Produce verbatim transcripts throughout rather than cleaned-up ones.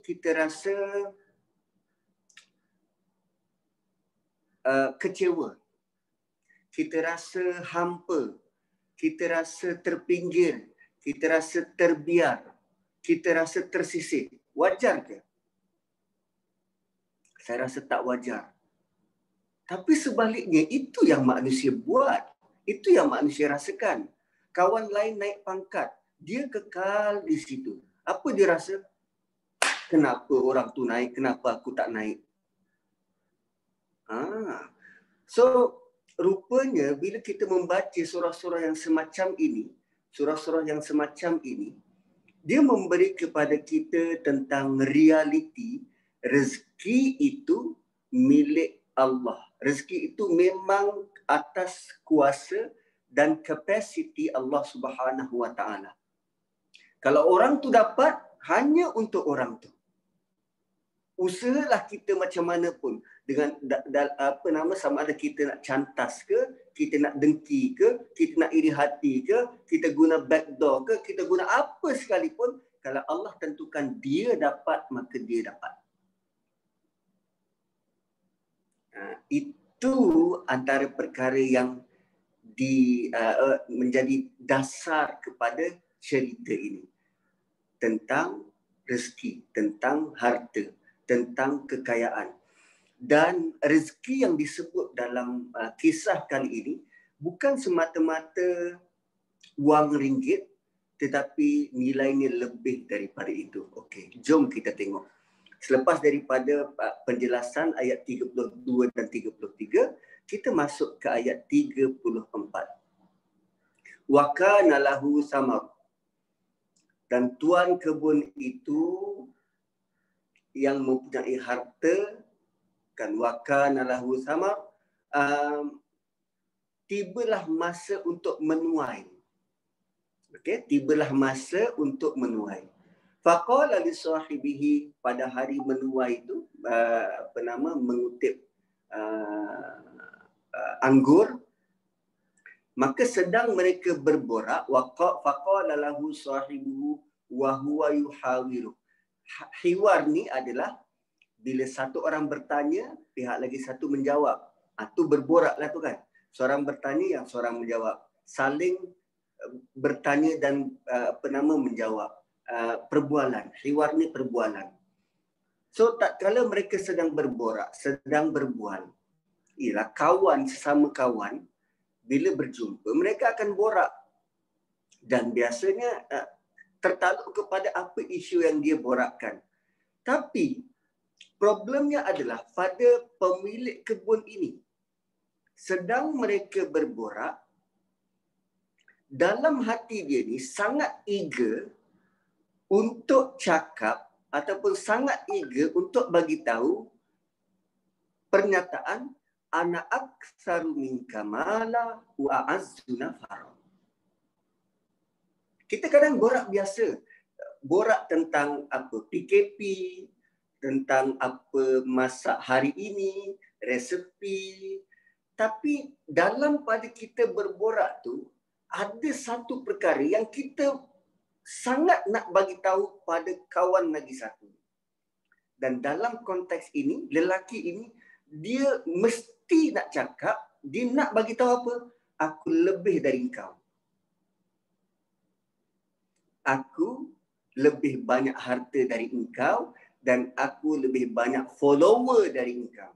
kita rasa uh, kecewa. Kita rasa hampa. Kita rasa terpinggir. Kita rasa terbiar. Kita rasa tersisih. Wajar ke? Saya rasa tak wajar. Tapi sebaliknya, itu yang manusia buat. Itu yang manusia rasakan. Kawan lain naik pangkat. Dia kekal di situ. Apa dia rasa? Kenapa orang tu naik? Kenapa aku tak naik? Ah. So, rupanya bila kita membaca surah-surah yang semacam ini, surah-surah yang semacam ini, dia memberi kepada kita tentang realiti rezeki itu milik Allah. Rezeki itu memang atas kuasa dan kapasiti Allah Subhanahu Wa Taala. Kalau orang tu dapat, hanya untuk orang tu. Usahalah kita macam mana pun dengan da, da, apa nama sama ada kita nak cantas ke, kita nak dengki ke, kita nak iri hati ke, kita guna backdoor ke, kita guna apa sekalipun, kalau Allah tentukan dia dapat, maka dia dapat. Nah, itu antara perkara yang di uh, menjadi dasar kepada cerita ini tentang rezeki, tentang harta, tentang kekayaan. Dan rezeki yang disebut dalam uh, kisah kali ini bukan semata-mata wang ringgit, tetapi nilainya lebih daripada itu. Okey, jom kita tengok. Selepas daripada uh, penjelasan ayat tiga puluh dua dan tiga puluh tiga, kita masuk ke ayat tiga puluh empat. Wa kana lahu samar. Dan tuan kebun itu yang mempunyai harta, kan, wa kana lahu samar, um, tibalah masa untuk menuai. Okey, tibalah masa untuk menuai. Faqala li sahibihi, pada hari menuai itu, uh, apa nama, mengutip uh, uh, anggur, maka sedang mereka berborak, waqa faqala lahu sahibuhu wa huwa yuhawiru. Hiwar ni adalah bila satu orang bertanya, pihak lagi satu menjawab. Itu berboraklah tu kan. Seorang bertanya, yang seorang menjawab. Saling bertanya dan uh, apa nama menjawab. Uh, perbualan. Hiwar ni perbualan. So tak kala mereka sedang berborak, sedang berbual, ialah kawan sesama kawan, bila berjumpa mereka akan borak. Dan biasanya uh, tertakluk kepada apa isu yang dia borakkan. Tapi problemnya adalah pada pemilik kebun ini. Sedang mereka berborak, dalam hati dia ni sangat eager untuk cakap ataupun sangat eager untuk bagi tahu pernyataan ana aktsaru minka mala wa a'azzu nafara. Kita kadang borak biasa, borak tentang apa P K P, tentang apa masak hari ini, resepi. Tapi dalam pada kita berborak tu ada satu perkara yang kita sangat nak bagi tahu pada kawan lagi satu. Dan dalam konteks ini, lelaki ini, dia mesti nak cakap, dia nak bagi tahu apa? Aku lebih dari engkau. Aku lebih banyak harta dari engkau dan aku lebih banyak follower dari engkau.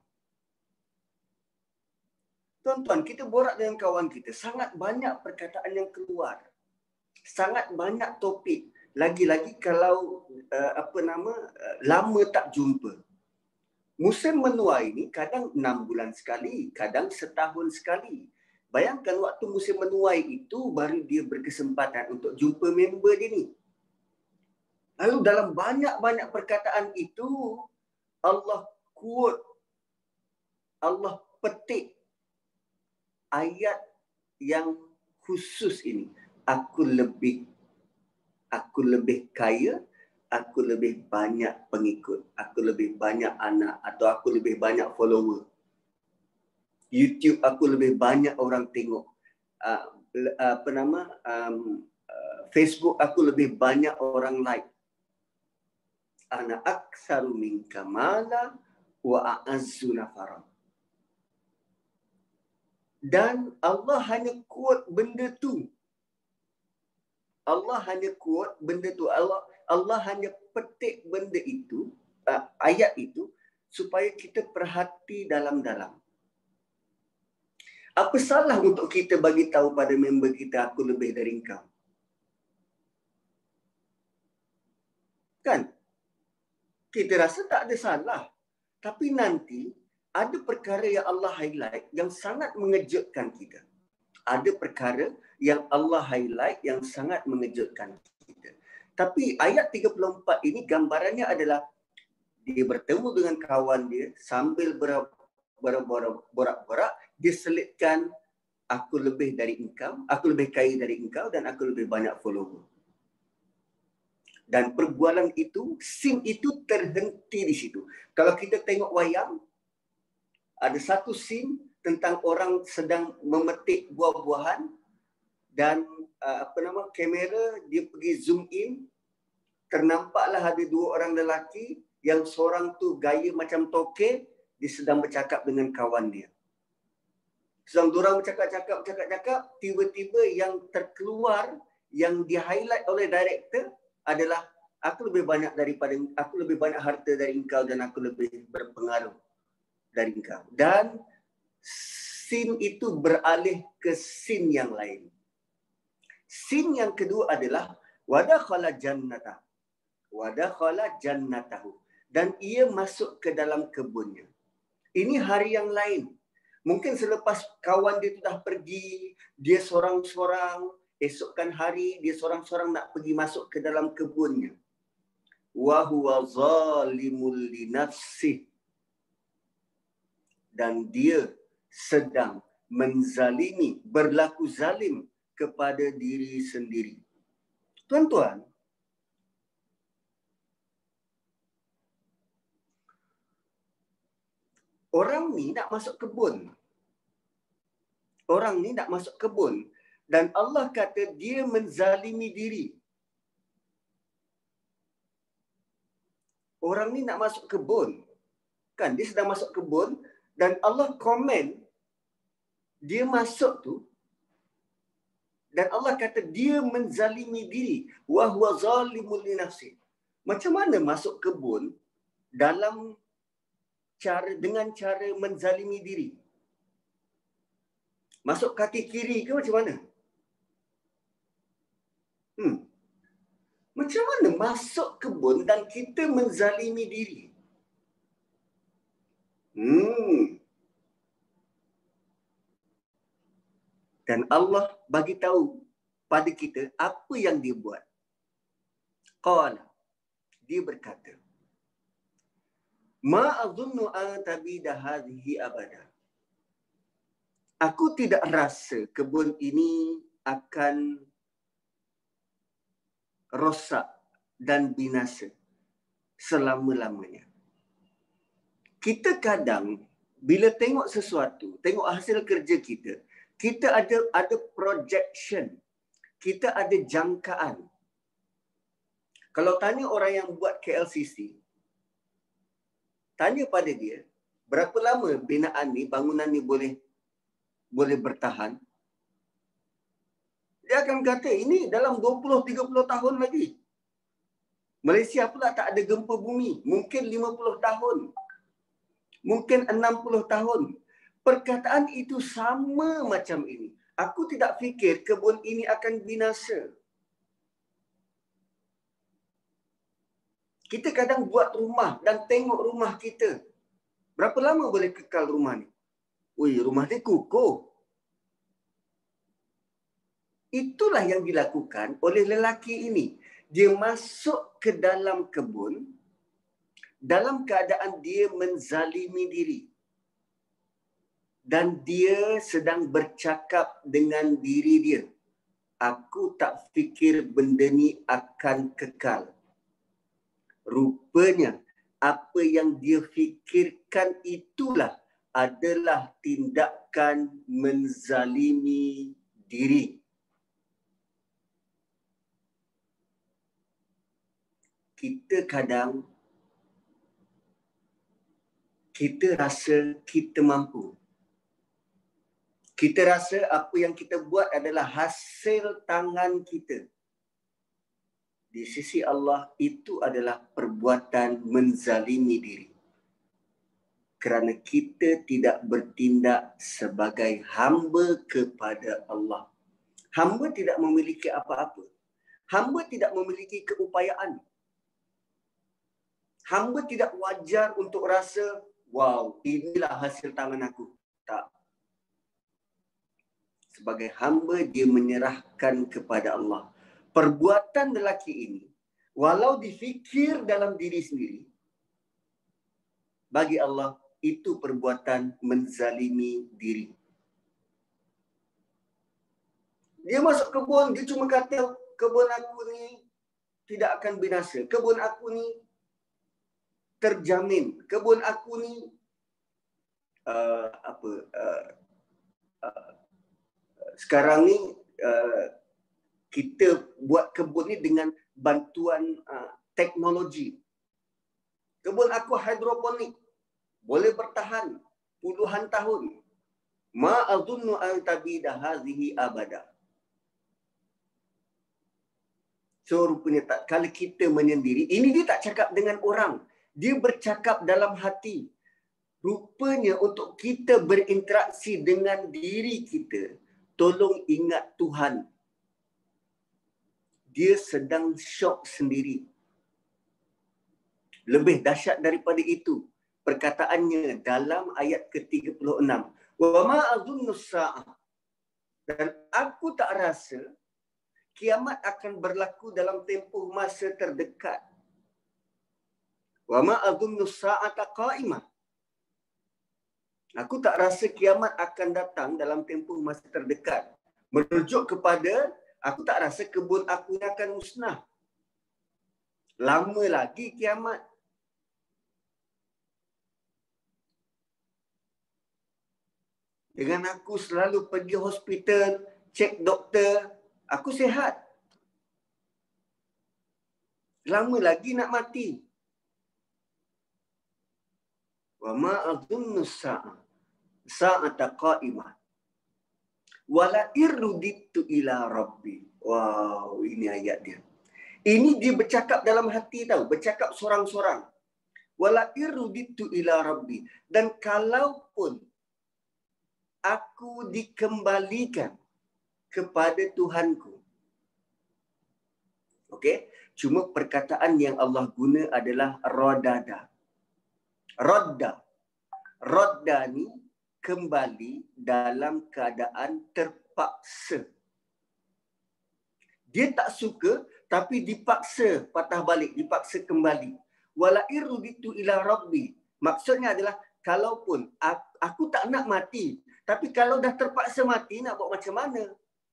Tuan-tuan, kita borak dengan kawan kita, sangat banyak perkataan yang keluar. Sangat banyak topik. Lagi-lagi kalau uh, apa nama uh, lama tak jumpa. Musim menuai ni kadang enam bulan sekali, kadang setahun sekali. Bayangkan waktu musim menuai itu baru dia berkesempatan untuk jumpa member dia ni. Lalu dalam banyak-banyak perkataan itu Allah quote, Allah petik ayat yang khusus ini. Aku lebih aku lebih kaya, aku lebih banyak pengikut, aku lebih banyak anak atau aku lebih banyak follower. YouTube aku lebih banyak orang tengok. Uh, apa nama? Um, uh, Facebook aku lebih banyak orang like. ana aktsaru minka mala wa a'azzu nafara. Dan Allah hanya quote benda tu. Allah hanya quote benda tu. Allah Allah hanya petik benda itu, uh, ayat itu, supaya kita perhati dalam-dalam. Apa salah untuk kita bagi tahu pada member kita, aku lebih dari engkau? Kan? Kita rasa tak ada salah. Tapi nanti ada perkara yang Allah highlight yang sangat mengejutkan kita. Ada perkara yang Allah highlight yang sangat mengejutkan kita. Tapi ayat tiga puluh empat ini gambarannya adalah dia bertemu dengan kawan dia sambil borak-borak, dia selitkan, aku lebih dari engkau, aku lebih kaya dari engkau dan aku lebih banyak follower. Dan perbualan itu, scene itu terhenti di situ. Kalau kita tengok wayang, ada satu scene tentang orang sedang memetik buah-buahan dan uh, apa nama kamera dia pergi zoom in, ternampaklah ada dua orang lelaki yang seorang tu gaya macam toke, dia sedang bercakap dengan kawan dia. Sedang diorang bercakap-cakap, bercakap-cakap, tiba-tiba yang terkeluar, yang di-highlight oleh director adalah aku lebih banyak daripada aku lebih banyak harta dari engkau dan aku lebih berpengaruh dari engkau. Dan scene itu beralih ke scene yang lain. Scene yang kedua adalah wadakhala jannatah. Wadakhala jannatahu. Dan ia masuk ke dalam kebunnya. Ini hari yang lain. Mungkin selepas kawan dia tu dah pergi, dia seorang-seorang, esokkan hari dia seorang-seorang nak pergi masuk ke dalam kebunnya. Wa huwa zalimul li nafsih. Dan dia sedang menzalimi, berlaku zalim kepada diri sendiri. Tuan-tuan, orang ni nak masuk kebun. Orang ni nak masuk kebun. Dan Allah kata dia menzalimi diri. Orang ni nak masuk kebun. Kan, dia sedang masuk kebun. Dan Allah komen, dia masuk tu. Dan Allah kata dia menzalimi diri. Wa huwa zalimul li nafsi. Macam mana masuk kebun dalam cara dengan cara menzalimi diri? Masuk kaki kiri ke macam mana? Hmm. Macam mana masuk kebun dan kita menzalimi diri? Hmm. Dan Allah bagi tahu pada kita apa yang dia buat. Qala, dia berkata, ma azunnu an tabida hadhihi abada. Aku tidak rasa kebun ini akan rosak dan binasa selama-lamanya. Kita kadang bila tengok sesuatu, tengok hasil kerja kita, kita ada ada projection, kita ada jangkaan. Kalau tanya orang yang buat K L C C, tanya pada dia, berapa lama binaan ni, bangunan ni boleh boleh bertahan? Dia akan kata, ini dalam dua puluh tiga puluh tahun lagi. Malaysia pula tak ada gempa bumi. Mungkin lima puluh tahun. Mungkin enam puluh tahun. Perkataan itu sama macam ini. Aku tidak fikir kebun ini akan binasa. Kita kadang buat rumah dan tengok rumah kita. Berapa lama boleh kekal rumah ni? Ui, rumah dia kukuh. Itulah yang dilakukan oleh lelaki ini. Dia masuk ke dalam kebun dalam keadaan dia menzalimi diri. Dan dia sedang bercakap dengan diri dia. Aku tak fikir benda ni akan kekal. Rupanya apa yang dia fikirkan itulah adalah tindakan menzalimi diri. Kita kadang kita rasa kita mampu. Kita rasa apa yang kita buat adalah hasil tangan kita. Di sisi Allah itu adalah perbuatan menzalimi diri. Kerana kita tidak bertindak sebagai hamba kepada Allah. Hamba tidak memiliki apa-apa. Hamba tidak memiliki keupayaan. Hamba tidak wajar untuk rasa, wow, inilah hasil tangan aku. Tak. Sebagai hamba, dia menyerahkan kepada Allah. Perbuatan lelaki ini, walau difikir dalam diri sendiri, bagi Allah, itu perbuatan menzalimi diri. Dia masuk kebun, dia cuma kata, kebun aku ni tidak akan binasa. Kebun aku ni terjamin. Kebun aku ni uh, apa uh, uh, sekarang ni uh, kita buat kebun ni dengan bantuan uh, teknologi. Kebun aku hidroponik, boleh bertahan puluhan tahun. Ma azunnu an tabida hadhihi abada. So rupanya tak, kalau kita menyendiri, ini dia tak cakap dengan orang. Dia bercakap dalam hati. Rupanya untuk kita berinteraksi dengan diri kita, tolong ingat Tuhan. Dia sedang syok sendiri. Lebih dahsyat daripada itu, perkataannya dalam ayat ke tiga puluh enam. Wa ma azunnu sa'ah. Dan aku tak rasa kiamat akan berlaku dalam tempoh masa terdekat. Wa ma azunnu sa'ata qa'imah. Aku tak rasa kiamat akan datang dalam tempoh masa terdekat. Merujuk kepada, aku tak rasa kebun aku ni akan musnah. Lama lagi kiamat. Dengan aku selalu pergi hospital, cek doktor, aku sihat. Lama lagi nak mati. Wa ma azunnu sa'ah sa'ata qa'imah. Wala irruditu ila rabbi. Wow, ini ayat dia. Ini dia bercakap dalam hati tahu, bercakap sorang-sorang. Wala irruditu ila rabbi. Dan kalaupun aku dikembalikan kepada Tuhanku. Okey, cuma perkataan yang Allah guna adalah radada. Radda. Radda ni kembali dalam keadaan terpaksa. Dia tak suka tapi dipaksa patah balik, dipaksa kembali. Wala irruditu ila rabbi. Maksudnya adalah kalaupun aku tak nak mati, tapi kalau dah terpaksa mati nak buat macam mana?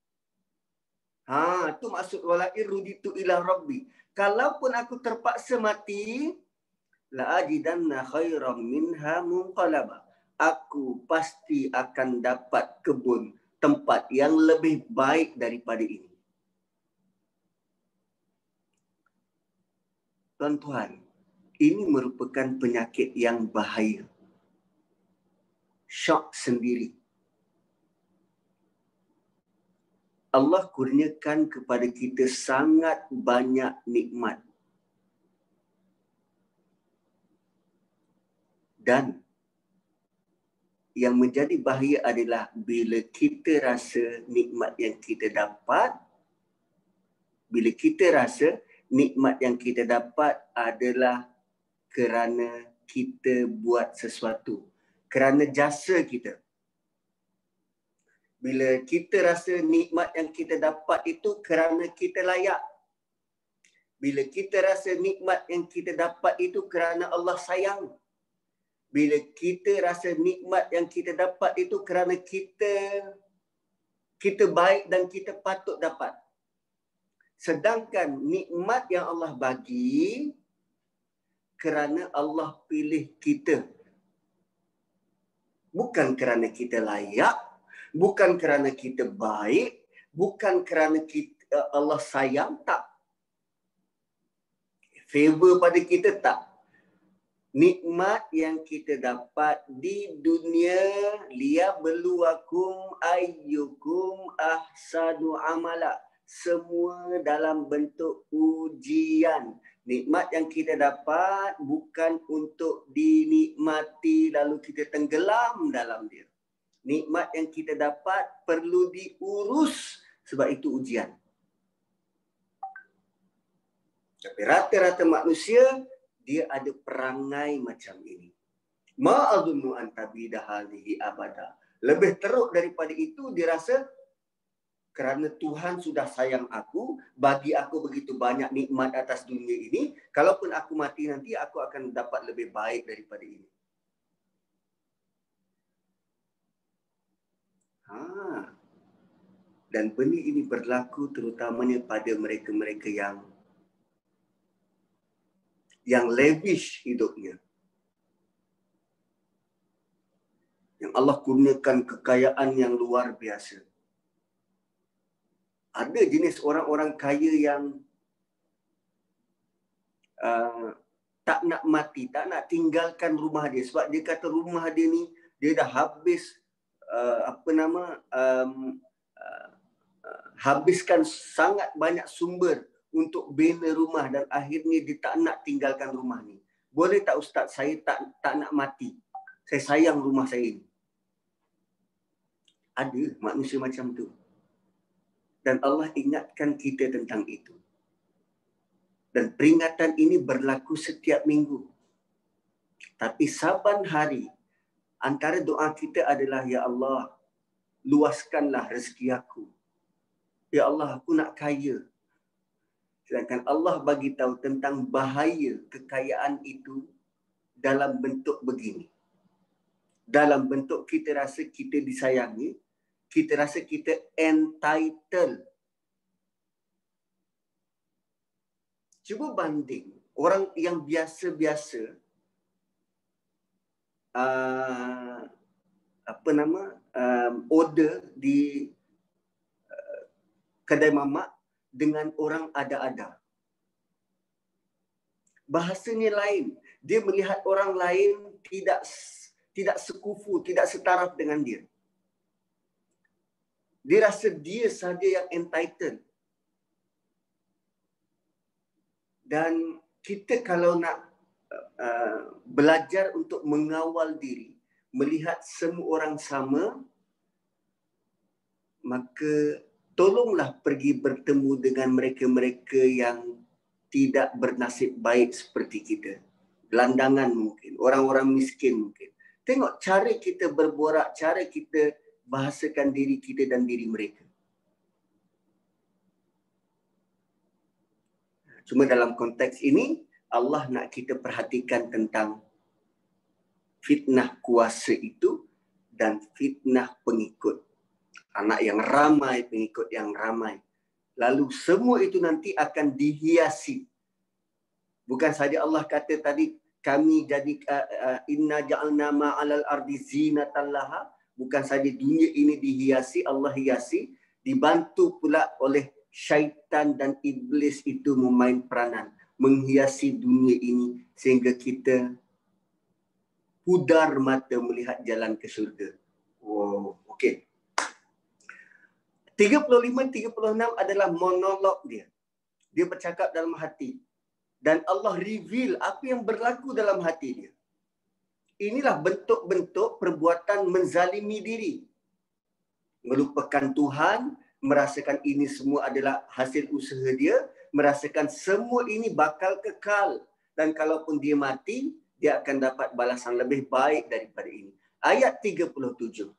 Ha, tu maksud wala irruditu ila rabbi. Kalaupun aku terpaksa mati, la ajidanna khairam minha munqalaba. Aku pasti akan dapat kebun, tempat yang lebih baik daripada ini. Tuan-tuan, ini merupakan penyakit yang bahaya. Syok sendiri. Allah kurniakan kepada kita sangat banyak nikmat. Dan yang menjadi bahaya adalah bila kita rasa nikmat yang kita dapat, bila kita rasa nikmat yang kita dapat adalah kerana kita buat sesuatu, kerana jasa kita. Bila kita rasa nikmat yang kita dapat itu kerana kita layak. Bila kita rasa nikmat yang kita dapat itu kerana Allah sayang. Bila kita rasa nikmat yang kita dapat itu kerana kita kita baik dan kita patut dapat. Sedangkan nikmat yang Allah bagi kerana Allah pilih kita. Bukan kerana kita layak, bukan kerana kita baik, bukan kerana kita, Allah sayang, tak. Favor pada kita, tak. nikmat yang kita dapat di dunia, liyabluwakum ayyukum ahsanu amala. Semua dalam bentuk ujian. Nikmat yang kita dapat bukan untuk dinikmati lalu kita tenggelam dalam dia. Nikmat yang kita dapat perlu diurus sebab itu ujian. Tapi rata-rata manusia dia ada perangai macam ini. Ma'adunnu an tabida hadhihi abada. Lebih teruk daripada itu, dia rasa kerana Tuhan sudah sayang aku, bagi aku begitu banyak nikmat atas dunia ini, kalaupun aku mati nanti, aku akan dapat lebih baik daripada ini. Ha. Dan benda ini berlaku terutamanya pada mereka-mereka yang yang lavish hidupnya. Yang Allah kurniakan kekayaan yang luar biasa. Ada jenis orang-orang kaya yang uh, tak nak mati, tak nak tinggalkan rumah dia. Sebab dia kata rumah dia ni, dia dah habis, uh, apa nama, um, uh, uh, habiskan sangat banyak sumber untuk bina rumah dan akhirnya dia tak nak tinggalkan rumah ni. Boleh tak Ustaz, saya tak tak nak mati. Saya sayang rumah saya ni. Ada manusia macam tu. Dan Allah ingatkan kita tentang itu. Dan peringatan ini berlaku setiap minggu. Tapi saban hari, antara doa kita adalah, Ya Allah, luaskanlah rezeki aku. Ya Allah, aku nak kaya. Sedangkan Allah bagi tahu tentang bahaya kekayaan itu dalam bentuk begini. Dalam bentuk kita rasa kita disayangi, kita rasa kita entitled. Cuba banding orang yang biasa-biasa, uh, apa nama, um, order di uh, kedai mamak dengan orang ada-ada. Bahasanya lain. Dia melihat orang lain tidak tidak sekufu, tidak setaraf dengan dia. Dia rasa dia sahaja yang entitled. Dan kita kalau nak uh, belajar untuk mengawal diri, melihat semua orang sama, maka tolonglah pergi bertemu dengan mereka-mereka yang tidak bernasib baik seperti kita. Gelandangan mungkin, orang-orang miskin mungkin. Tengok cara kita berborak, cara kita bahasakan diri kita dan diri mereka. Cuma dalam konteks ini, Allah nak kita perhatikan tentang fitnah kuasa itu dan fitnah pengikut. Anak yang ramai, pengikut yang ramai. Lalu semua itu nanti akan dihiasi. Bukan saja Allah kata tadi, kami jadi uh, inna ja'alna ma'alal ardi zinatan laha. Bukan saja dunia ini dihiasi, Allah hiasi. Dibantu pula oleh syaitan dan iblis itu memain peranan. Menghiasi dunia ini sehingga kita pudar mata melihat jalan ke syurga. Oh, okey. tiga puluh lima tiga puluh enam adalah monolog dia. Dia bercakap dalam hati. Dan Allah reveal apa yang berlaku dalam hati dia. Inilah bentuk-bentuk perbuatan menzalimi diri. Melupakan Tuhan, merasakan ini semua adalah hasil usaha dia, merasakan semua ini bakal kekal. Dan kalaupun dia mati, dia akan dapat balasan lebih baik daripada ini. Ayat tiga puluh tujuh.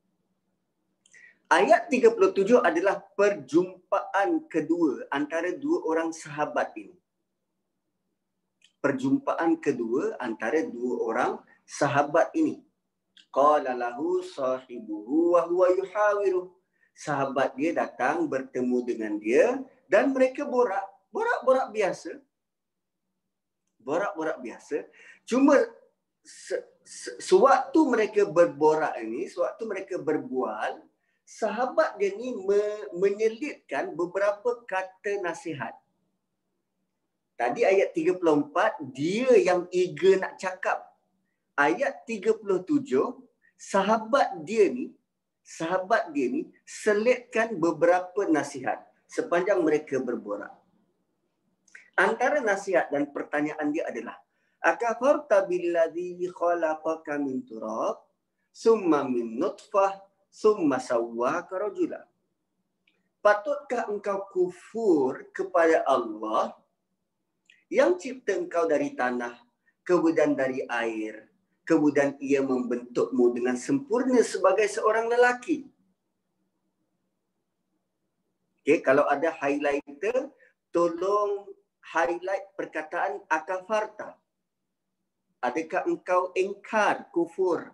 Ayat tiga puluh tujuh adalah perjumpaan kedua antara dua orang sahabat ini. Perjumpaan kedua antara dua orang sahabat ini. Qala lahu sahibuhu wa huwa yuhawiruh. Sahabat dia datang bertemu dengan dia dan mereka borak. Borak-borak biasa. Borak-borak biasa. Cuma se- se- sewaktu mereka berborak ini, sewaktu mereka berbual, sahabat dia ni me- menyelitkan beberapa kata nasihat. Tadi ayat tiga puluh empat, dia yang eager nak cakap. Ayat tiga puluh tujuh, sahabat dia ni, sahabat dia ni selitkan beberapa nasihat sepanjang mereka berborak. Antara nasihat dan pertanyaan dia adalah, akafarta billadhi khalaqaka min turab, summa min nutfah, summa sawwaka rajula. Patutkah engkau kufur kepada Allah yang cipta engkau dari tanah, kemudian dari air, kemudian ia membentukmu dengan sempurna sebagai seorang lelaki? Okay, kalau ada highlighter, tolong highlight perkataan akafarta. Adakah engkau ingkar, kufur?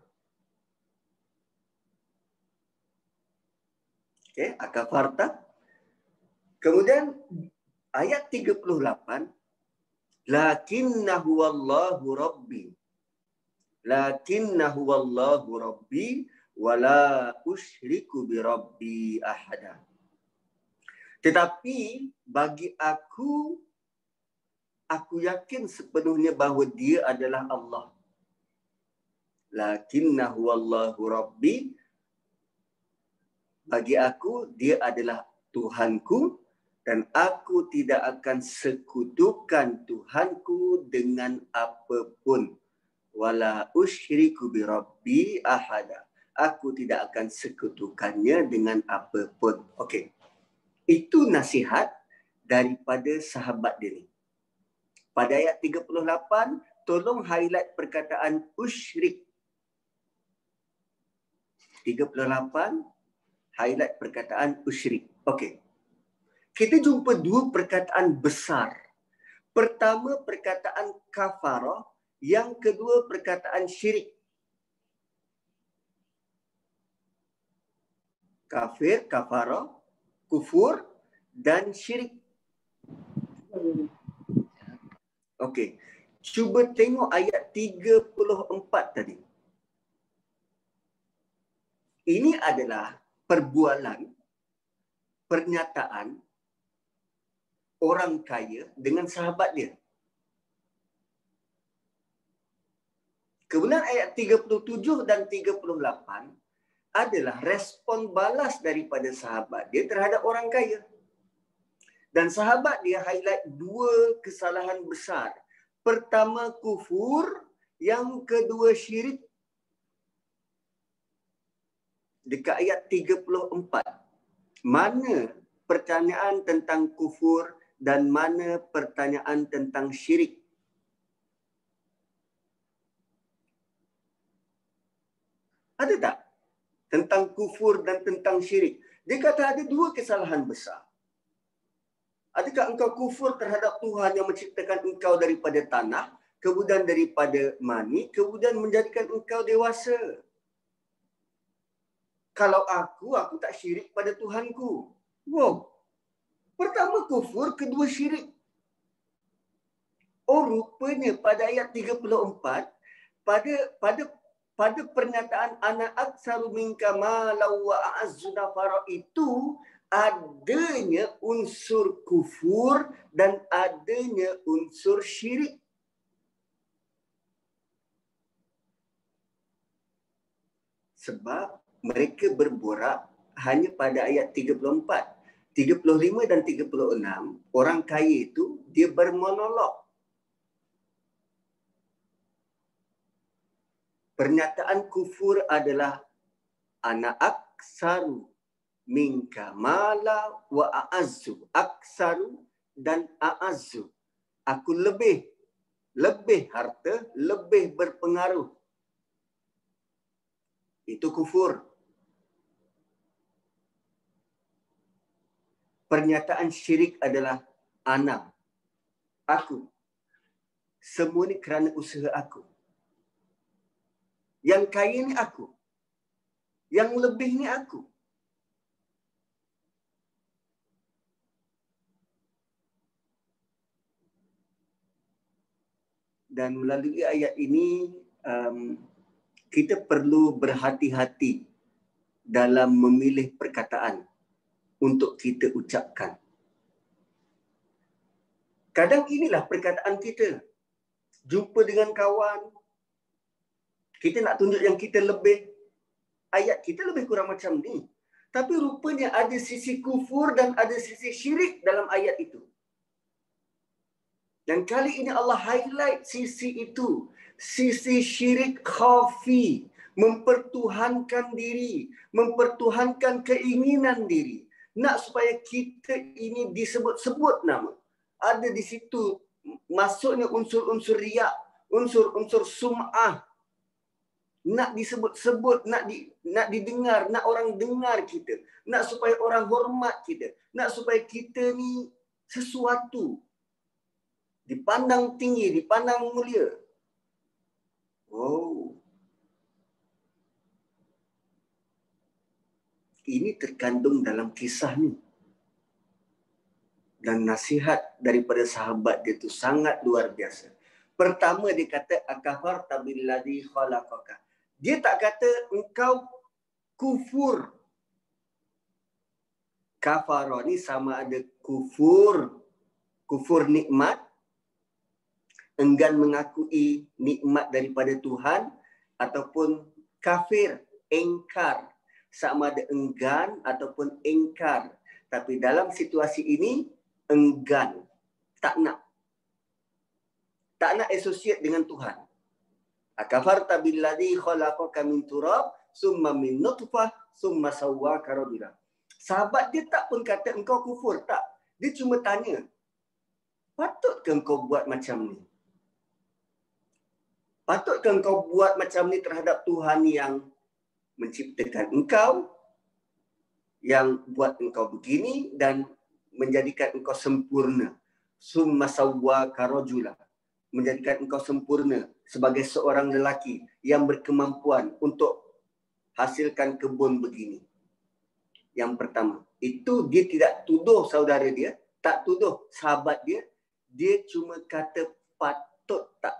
Okay, akafarta. Kemudian ayat tiga puluh lapan, lakinnahu wallahu rabbi. Lakinnahu wallahu rabbi wala usyriku bi rabbi ahada. Tetapi bagi aku, aku yakin sepenuhnya bahawa dia adalah Allah. Lakinnahu wallahu rabbi. Bagi aku, dia adalah Tuhanku. Dan aku tidak akan sekutukan Tuhanku dengan apapun. Wala usyriku bi rabbi ahada. Aku tidak akan sekutukannya dengan apapun. Okey. Itu nasihat daripada sahabat dia ni. Pada ayat tiga puluh lapan, tolong highlight perkataan usyrik. tiga puluh lapan, highlight perkataan usyrik. Okey. Kita jumpa dua perkataan besar. Pertama, perkataan kafarah. Yang kedua, perkataan syirik. Kafir, kafarah, kufur dan syirik. Okey. Cuba tengok ayat tiga puluh empat tadi. Ini adalah perbualan, pernyataan orang kaya dengan sahabat dia. Kemudian ayat tiga puluh tujuh dan tiga puluh lapan adalah respon balas daripada sahabat dia terhadap orang kaya. Dan sahabat dia highlight dua kesalahan besar. Pertama kufur, yang kedua syirik. Dekat ayat tiga puluh empat, mana pertanyaan tentang kufur dan mana pertanyaan tentang syirik? Ada tak? Tentang kufur dan tentang syirik. Dia kata ada dua kesalahan besar. Adakah engkau kufur terhadap Tuhan yang menciptakan engkau daripada tanah, kemudian daripada mani, kemudian menjadikan engkau dewasa? Kalau aku, aku tak syirik pada Tuhanku. Wow. Pertama kufur, kedua syirik. Oh, rupanya pada ayat tiga puluh empat, pada pada pada pernyataan ana aktsaru minka malan wa a'azzu nafara itu adanya unsur kufur dan adanya unsur syirik. Sebab mereka berborak hanya pada ayat tiga puluh empat. tiga puluh lima dan tiga puluh enam, orang kaya itu dia bermonolog. Pernyataan kufur adalah ana aksaru minka mala wa a'azzu. Aksaru dan a'azzu. Aku lebih, lebih harta, lebih berpengaruh. Itu kufur. Pernyataan syirik adalah ana, aku. Semua ni kerana usaha aku. Yang kaya ni aku. Yang lebih ni aku. Dan melalui ayat ini, um, kita perlu berhati-hati dalam memilih perkataan untuk kita ucapkan. Kadang inilah perkataan kita. Jumpa dengan kawan, kita nak tunjuk yang kita lebih, ayat kita lebih kurang macam ni. Tapi rupanya ada sisi kufur dan ada sisi syirik dalam ayat itu. Dan kali ini Allah highlight sisi itu. Sisi syirik khafi. Mempertuhankan diri. Mempertuhankan keinginan diri. Nak supaya kita ini disebut-sebut nama. Ada di situ masuknya unsur-unsur riak. Unsur-unsur sum'ah. Nak disebut-sebut, nak di, nak didengar, nak orang dengar kita. Nak supaya orang hormat kita. Nak supaya kita ni sesuatu. Dipandang tinggi, dipandang mulia. Oh. Ini terkandung dalam kisah ni. Dan nasihat daripada sahabat dia tu sangat luar biasa. Pertama dia kata, akafarta billadzi khalaqaka. Dia tak kata engkau kufur. Kafara ni sama ada kufur, kufur nikmat, enggan mengakui nikmat daripada Tuhan, ataupun kafir, engkar. Sama ada enggan ataupun engkar. Tapi dalam situasi ini, enggan. Tak nak. Tak nak associate dengan Tuhan. Akafarta billadzi khalaqaka min turab summa min nutfah summa sawwaka rajula. Sahabat dia tak pun kata engkau kufur, tak. Dia cuma tanya, patutkah engkau buat macam ni? Patutkah engkau buat macam ni terhadap Tuhan yang menciptakan engkau, yang buat engkau begini dan menjadikan engkau sempurna? Summa sawwaka rajula. Menjadikan engkau sempurna sebagai seorang lelaki yang berkemampuan untuk hasilkan kebun begini. Yang pertama, itu dia tidak tuduh saudara dia, tak tuduh sahabat dia, dia cuma kata patut tak.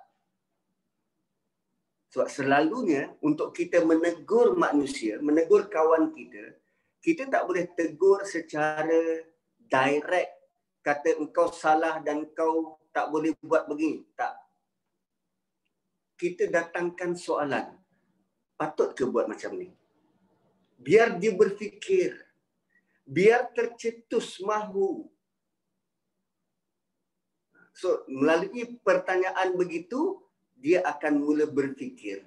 Sebab selalunya untuk kita menegur manusia, menegur kawan kita, kita tak boleh tegur secara direct, kata engkau salah dan kau tak boleh buat begini. Tak. Kita datangkan soalan. Patut ke buat macam ni? Biar dia berfikir. Biar tercetus mahu. So, melalui pertanyaan begitu, dia akan mula berfikir.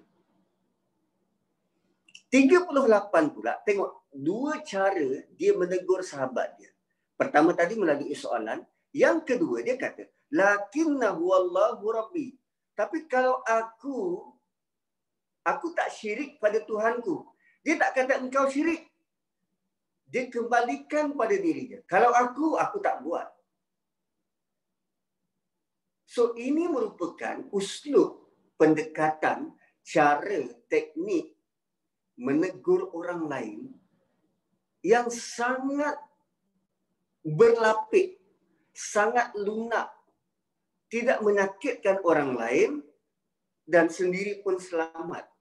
tiga puluh lapan pula, tengok dua cara dia menegur sahabat dia. Pertama tadi melalui soalan. Yang kedua, dia kata, lakinnahu wallahu rabbi. Tapi kalau aku, aku tak syirik pada Tuhanku. Dia tak kata engkau syirik. Dia kembalikan pada dirinya. Kalau aku, aku tak buat. So ini merupakan uslub pendekatan, cara, teknik menegur orang lain yang sangat berlapik, sangat lunak, tidak menyakitkan orang lain dan sendiri pun selamat.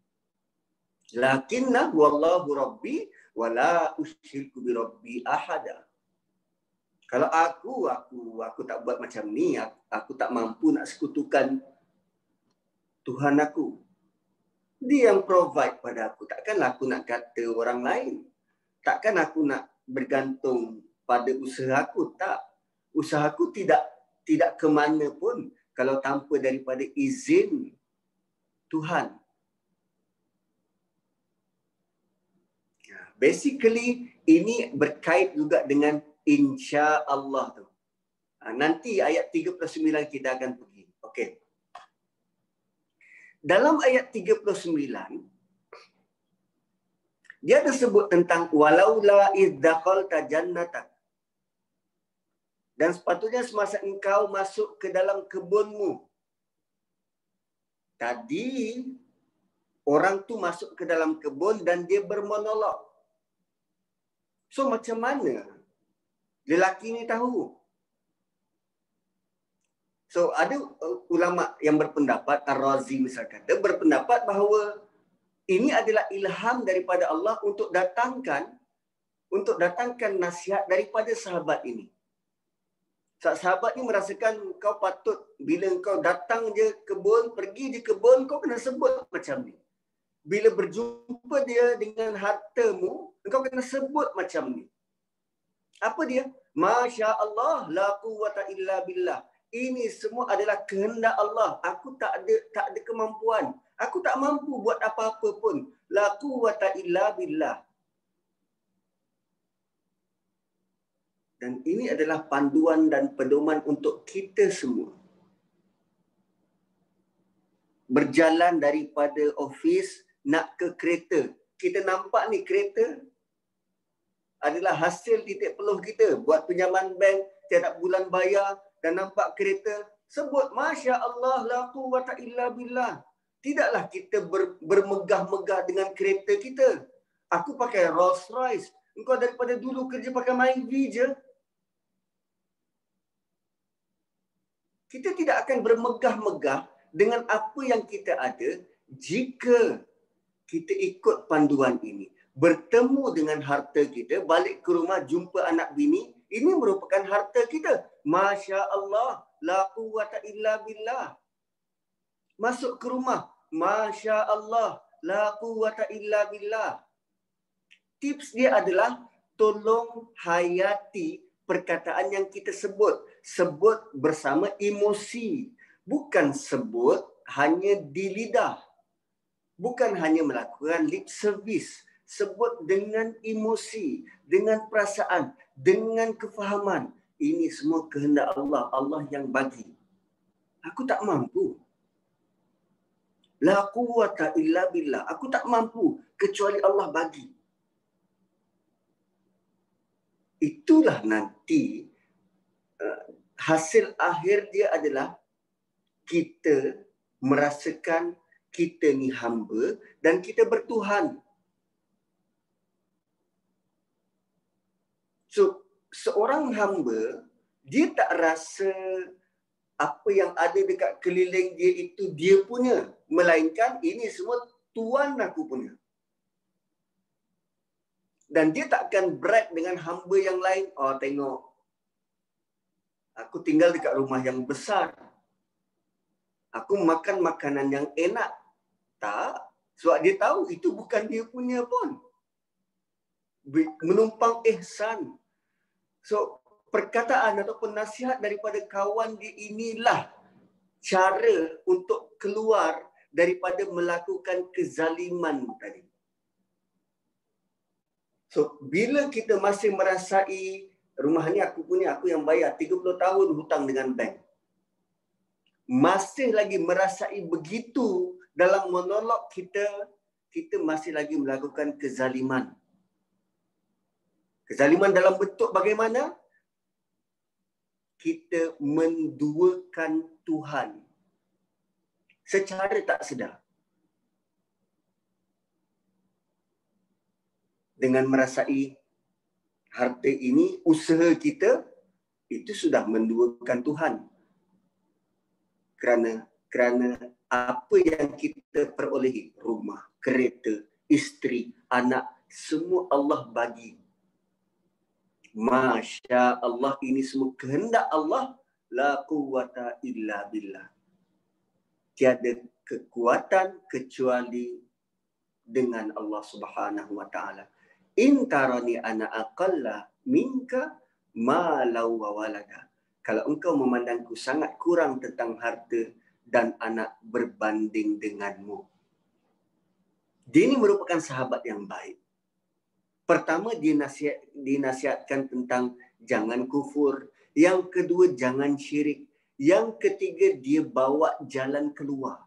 Lakinna wallahu rabbi wala usyriku bi rabbi ahada. Kalau aku, aku aku tak buat macam ni, aku, aku tak mampu nak sekutukan Tuhan aku. Dia yang provide pada aku. Takkanlah aku nak kata orang lain. Takkan aku nak bergantung pada usaha aku. Tak. Usaha aku tidak tidak ke mana pun kalau tanpa daripada izin Tuhan. Basically, ini berkait juga dengan insya Allah tu. Nanti ayat tiga puluh sembilan kita akan pergi. Okey. Dalam ayat tiga puluh sembilan, dia ada sebut tentang walaula idh dakhalta jannatak. Dan sepatutnya semasa engkau masuk ke dalam kebunmu. Tadi orang tu masuk ke dalam kebun dan dia bermonolog. So macam mana lelaki ni tahu? So ada ulama yang berpendapat, Ar-Razi misalkan, dia berpendapat bahawa ini adalah ilham daripada Allah untuk datangkan untuk datangkan nasihat daripada sahabat ini. Sahabat ni merasakan kau patut bila kau datang je kebun, pergi je kebun, kau kena sebut macam ni. Bila berjumpa dia dengan hartamu, kau kena sebut macam ni. Apa dia? Masya Allah, la quwwata illa billah. Ini semua adalah kehendak Allah. Aku tak ada tak ada kemampuan. Aku tak mampu buat apa-apa pun. La quwwata illa billah. Dan ini adalah panduan dan pedoman untuk kita semua. Berjalan daripada ofis nak ke kereta. Kita nampak ni kereta adalah hasil titik peluh kita. Buat pinjaman bank, tiap bulan bayar dan nampak kereta. Sebut Masya Allah, la quwwata illa billah. Tidaklah kita ber, bermegah-megah dengan kereta kita. Aku pakai Rolls Royce. Engkau daripada dulu kerja pakai Myvi je. Kita tidak akan bermegah-megah dengan apa yang kita ada jika kita ikut panduan ini. Bertemu dengan harta kita, balik ke rumah jumpa anak bini, ini merupakan harta kita. Masya Allah, la quwwata illa billah. Masuk ke rumah, Masya Allah, la quwwata illa billah. Tips dia adalah tolong hayati perkataan yang kita sebut. Sebut bersama emosi. Bukan sebut hanya di lidah. Bukan hanya melakukan lip service. Sebut dengan emosi, dengan perasaan, dengan kefahaman. Ini semua kehendak Allah. Allah yang bagi. Aku tak mampu. La quwwata illa billah. Aku tak mampu kecuali Allah bagi. Itulah nanti uh, hasil akhir dia adalah kita merasakan kita ni hamba dan kita bertuhan. So, seorang hamba, dia tak rasa apa yang ada dekat keliling dia itu dia punya. Melainkan ini semua Tuhan aku punya. Dan dia takkan brag dengan hamba yang lain. Oh, tengok. Aku tinggal dekat rumah yang besar. Aku makan makanan yang enak. Tak. Sebab dia tahu itu bukan dia punya pun. Menumpang ihsan. So, perkataan ataupun nasihat daripada kawan dia inilah cara untuk keluar daripada melakukan kezaliman tadi. So, bila kita masih merasai rumah ni aku punya, aku yang bayar tiga puluh tahun hutang dengan bank. Masih lagi merasai begitu dalam monolog kita, kita masih lagi melakukan kezaliman. Kezaliman dalam bentuk bagaimana? Kita menduakan Tuhan secara tak sedar. Dengan merasai harta ini, usaha kita itu sudah menduakan Tuhan. Kerana kerana apa yang kita perolehi, rumah, kereta, isteri, anak, semua Allah bagi. Masya Allah, ini semua kehendak Allah. La quwwata illa billah. Tiada kekuatan kecuali dengan Allah Subhanahu wa taala. In tarani ana aqalla minka malau wa walada. Kalau engkau memandangku sangat kurang tentang harta dan anak berbanding denganmu. Dia ini merupakan sahabat yang baik. Pertama, dia nasihat, dinasihatkan tentang jangan kufur. Yang kedua, jangan syirik. Yang ketiga, dia bawa jalan keluar.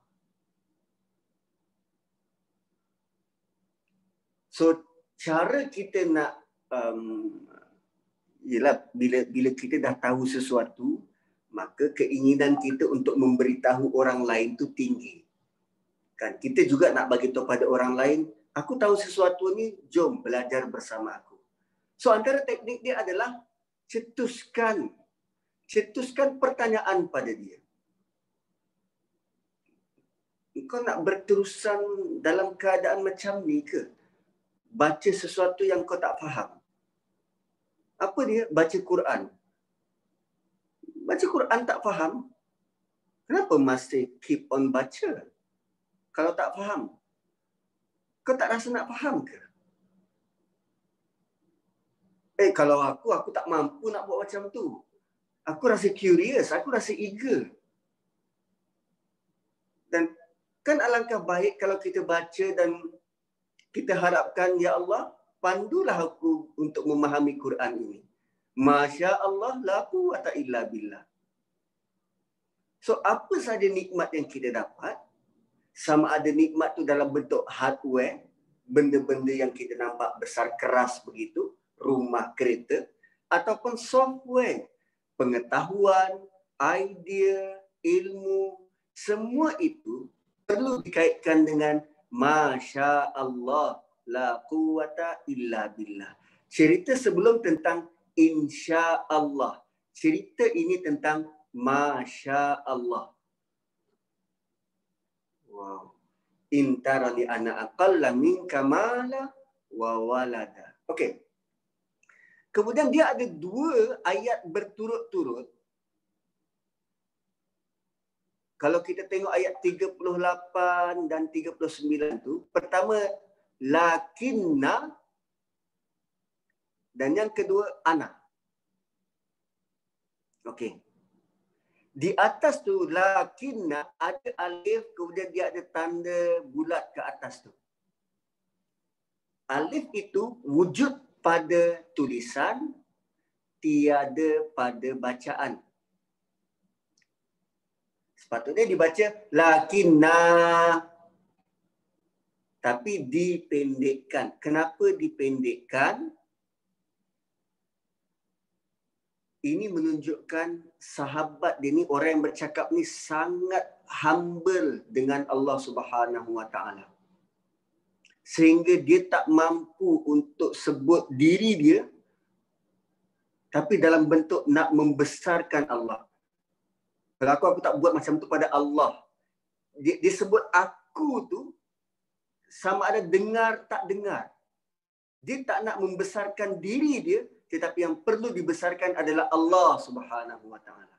So, cara kita nak, um, ialah bila, bila kita dah tahu sesuatu, maka keinginan kita untuk memberitahu orang lain tu tinggi. Kan? Kita juga nak bagi tahu pada orang lain, aku tahu sesuatu ni, jom belajar bersama aku. So, antara teknik dia adalah cetuskan. Cetuskan pertanyaan pada dia. Kau nak berterusan dalam keadaan macam ni ke? Baca sesuatu yang kau tak faham. Apa dia? Baca Quran. Baca Quran tak faham, kenapa masih keep on baca? Kalau tak faham, kau tak rasa nak faham ke? Eh, kalau aku, aku tak mampu nak buat macam tu. Aku rasa curious, aku rasa eager. Dan kan alangkah baik kalau kita baca dan kita harapkan, ya Allah, pandulah aku untuk memahami Quran ini. Masya Allah, la quwwata illa billah. So, apa saja nikmat yang kita dapat, sama ada nikmat tu dalam bentuk hardware, benda-benda yang kita nampak besar keras begitu, rumah, kereta, ataupun software, pengetahuan, idea, ilmu, semua itu perlu dikaitkan dengan Masya Allah, la quwwata illa billah. Cerita sebelum tentang Insya Allah. Cerita ini tentang Masya Allah. Wow. Intara li ana aqalla minka mala wa walada. Okey. Kemudian dia ada dua ayat berturut-turut. Kalau kita tengok ayat tiga puluh lapan dan tiga puluh sembilan tu, pertama lakinna dan yang kedua ana. Okey. Di atas tu lakinna ada alif, kemudian dia ada tanda bulat ke atas tu. Alif itu wujud pada tulisan, tiada pada bacaan. Sepatutnya dibaca lakinna, tapi dipendekkan. Kenapa dipendekkan? Ini menunjukkan sahabat dia ni, orang yang bercakap ni sangat humble dengan Allah Subhanahu Wa Taala. Sehingga dia tak mampu untuk sebut diri dia, tapi dalam bentuk nak membesarkan Allah. Kalau aku, aku tak buat macam tu pada Allah. Dia, dia sebut aku tu sama ada dengar tak dengar. Dia tak nak membesarkan diri dia, tetapi yang perlu dibesarkan adalah Allah Subhanahu Wa Taala.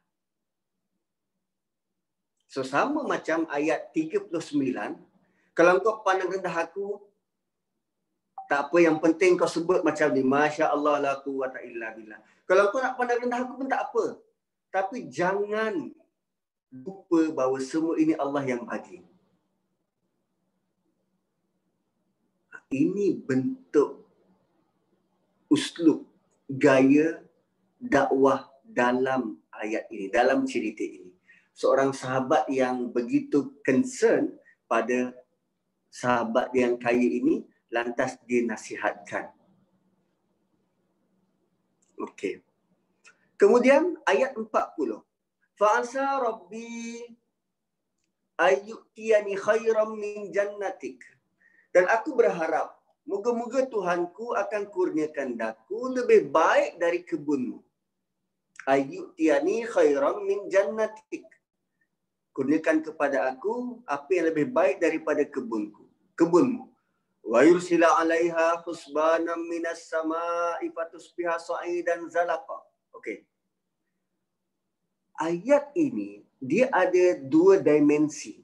So sama macam ayat tiga puluh sembilan, kalau kau pandang rendah aku, tak apa, yang penting kau sebut macam ni, Masya Allah la quwwata illa billah. Kalau kau nak pandang rendah aku pun tak apa. Tapi jangan lupa bahawa semua ini Allah yang bagi. Ini bentuk uslub, gaya dakwah dalam ayat ini, dalam cerita ini. Seorang sahabat yang begitu concern pada sahabat yang kaya ini, lantas dia nasihatkan. Okey. Kemudian ayat empat puluh. Fa'asa rabbi ayyutiyani khairam min jannatik. Dan aku berharap, moga-moga Tuhanku akan kurniakan daku lebih baik dari kebunmu. Ayyutiyani khairam min jannatik. Kurniakan kepada aku apa yang lebih baik daripada kebunku, kebunmu. Wa yursila 'alaiha husbanan minas sama'i fatusbiha sa'idan zalaqa. Okey. Ayat ini dia ada dua dimensi.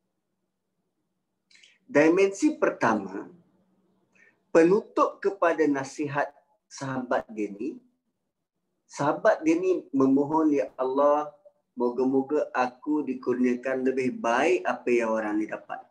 Dimensi pertama, penutup kepada nasihat sahabat dia ni. Sahabat dia ni memohon, ya Allah, moga-moga aku dikurniakan lebih baik apa yang orang ni dapat.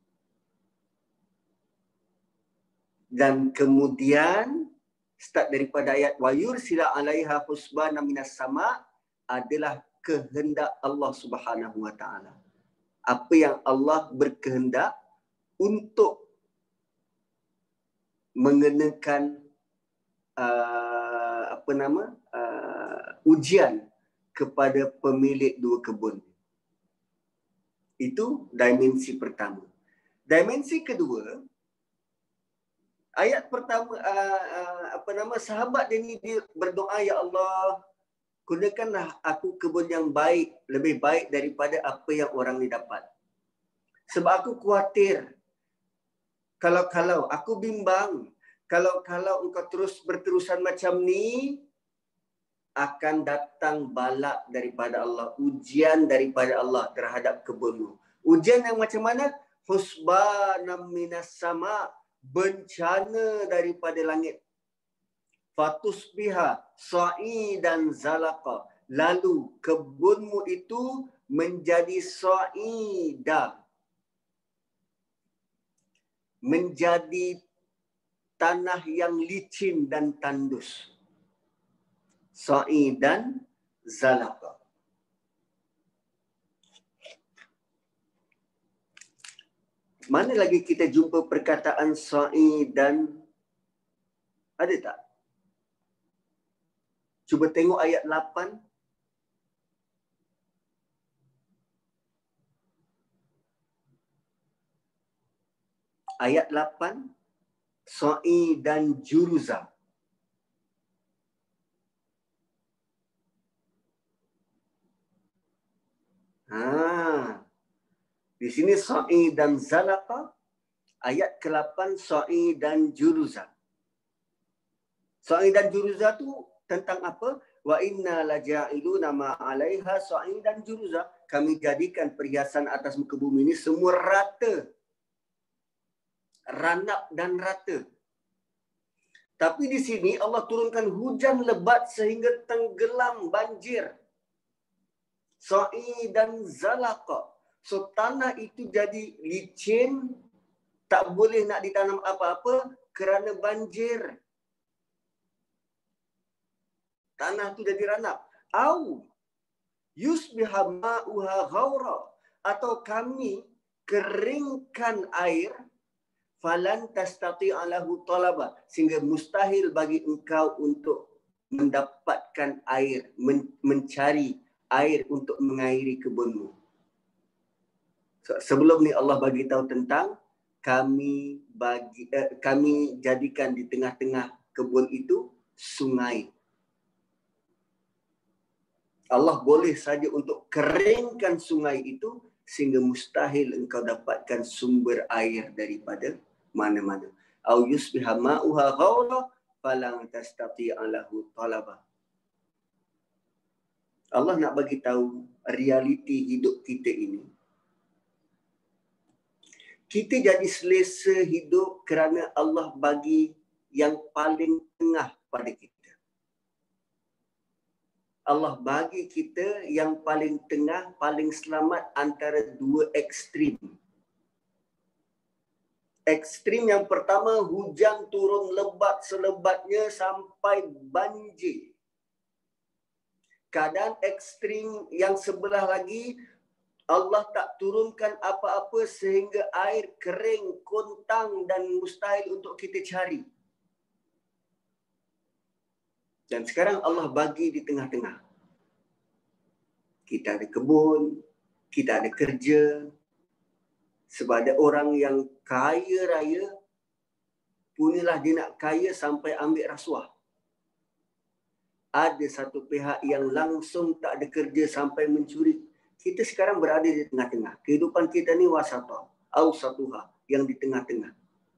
Dan kemudian start daripada ayat wa yursila 'alaiha husbanan minas sama' adalah kehendak Allah Subhanahu Wa Taala. Apa yang Allah berkehendak untuk mengenakan uh, apa nama uh, ujian kepada pemilik dua kebun. Itu dimensi pertama. Dimensi kedua, ayat pertama uh, uh, apa nama sahabat dia ni, dia berdoa, ya Allah, kurniakanlah aku kebun yang baik, lebih baik daripada apa yang orang ni dapat. Sebab aku khawatir, kalau-kalau aku bimbang, kalau-kalau engkau terus berterusan macam ni, akan datang balak daripada Allah, ujian daripada Allah terhadap kebunmu. Ujian yang macam mana? Husbanam minas sama, bencana daripada langit. Fatusbiha sa'idan zalaqa, lalu kebunmu itu menjadi sa'ida, menjadi tanah yang licin dan tandus. Sa'idan zalaqa. Mana lagi kita jumpa perkataan sa'idan? Ada tak? Cuba tengok ayat lapan. Ayat lapan. Sa'idan juruza. Ha. Di sini sa'idan zalaqa. Ayat ke lapan sa'idan juruza. Sa'idan juruza tu tentang apa? Wa inna laja'iluna ma 'alaiha sa'idan juruza. Kami jadikan perhiasan atas muka bumi ini semua rata. Ranap dan rata. Tapi di sini Allah turunkan hujan lebat sehingga tenggelam banjir. Sa'idan zalaqa. So tanah itu jadi licin, tak boleh nak ditanam apa-apa kerana banjir. Tanah itu jadi ranap. Au yusbiha ma'uha ghaura, atau kami keringkan air, falan tastati'a lahu talaba, sehingga mustahil bagi engkau untuk mendapatkan air, men- mencari air untuk mengairi kebunmu. So, sebelum ni Allah bagi tahu tentang kami bagi eh, kami jadikan di tengah-tengah kebun itu sungai. Allah boleh saja untuk keringkan sungai itu sehingga mustahil engkau dapatkan sumber air daripada mana-mana. Au yusbiha ma'uha ghaura falang tastati'a lahu talaba. Allah nak bagi tahu realiti hidup kita ini. Kita jadi selesa hidup kerana Allah bagi yang paling tengah pada kita. Allah bagi kita yang paling tengah, paling selamat antara dua ekstrim. Ekstrim yang pertama, hujan turun lebat selebatnya sampai banjir. Keadaan ekstrim yang sebelah lagi, Allah tak turunkan apa-apa sehingga air kering, kontang dan mustahil untuk kita cari. Dan sekarang Allah bagi di tengah-tengah. Kita ada kebun, kita ada kerja. Sebab ada orang yang kaya raya, punilah dia nak kaya sampai ambil rasuah. Ada satu pihak yang langsung tak ada kerja sampai mencuri. Kita sekarang berada di tengah-tengah. Kehidupan kita ni wasata, awsatuha, yang di tengah-tengah.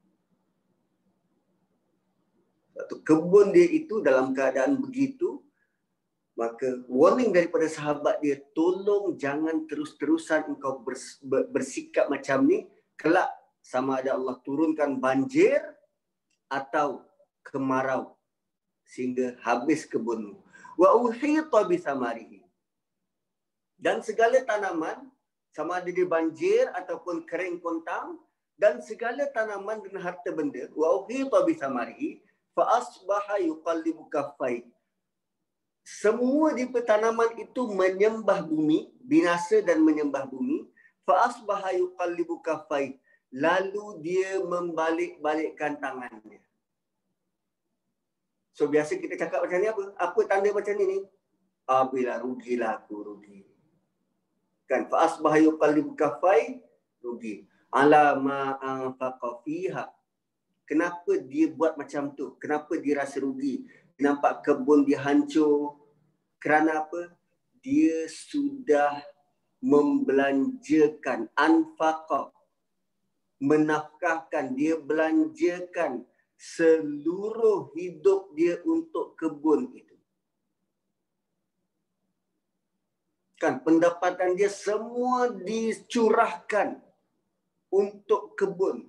Satu kebun dia itu dalam keadaan begitu, maka warning daripada sahabat dia, tolong jangan terus-terusan engkau bersikap macam ni, kelak sama ada Allah turunkan banjir atau kemarau sehingga habis kebunmu. Wa uhita bisamarihi. Dan segala tanaman, sama ada dia banjir ataupun kering kontang, dan segala tanaman dan harta benda, wa uhita bisamarihi fa asbaha yuqallibu kaffai. Semua di tanaman itu menyembah bumi, binasa dan menyembah bumi. Fa asbaha yuqallibu kaffai. Lalu dia membalik-balikkan tangannya. So biasa kita cakap macam ni apa? Apa tanda macam ni ni? Ah, bila rugilah aku, rugi. Kan, fa asbaha yuqallibu kaffai, rugi. Ala ma anfaqa fiha. Kenapa dia buat macam tu? Kenapa dia rasa rugi? Dia nampak kebun dia hancur. Kerana apa? Dia sudah membelanjakan, anfaqa, menafkahkan, dia belanjakan seluruh hidup dia untuk kebun itu. Kan pendapatan dia semua dicurahkan untuk kebun.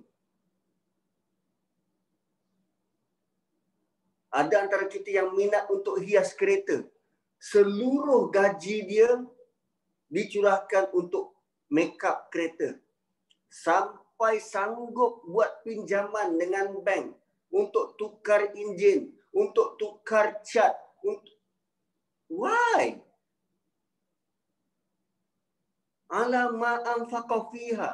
Ada antara kita yang minat untuk hias kereta. Seluruh gaji dia dicurahkan untuk make up kereta. Sampai sanggup buat pinjaman dengan bank untuk tukar enjin, untuk tukar cat. Untuk... Why? Ala ma anfaqa fiha.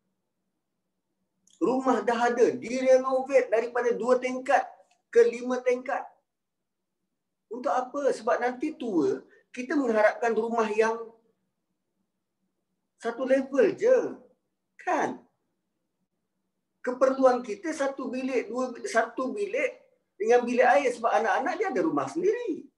Rumah dah ada, direnovate daripada dua tingkat ke lima tingkat. Untuk apa? Sebab nanti tua, kita mengharapkan rumah yang satu level je. Kan? Keperluan kita satu bilik, dua satu bilik dengan bilik air sebab anak-anak dia ada rumah sendiri.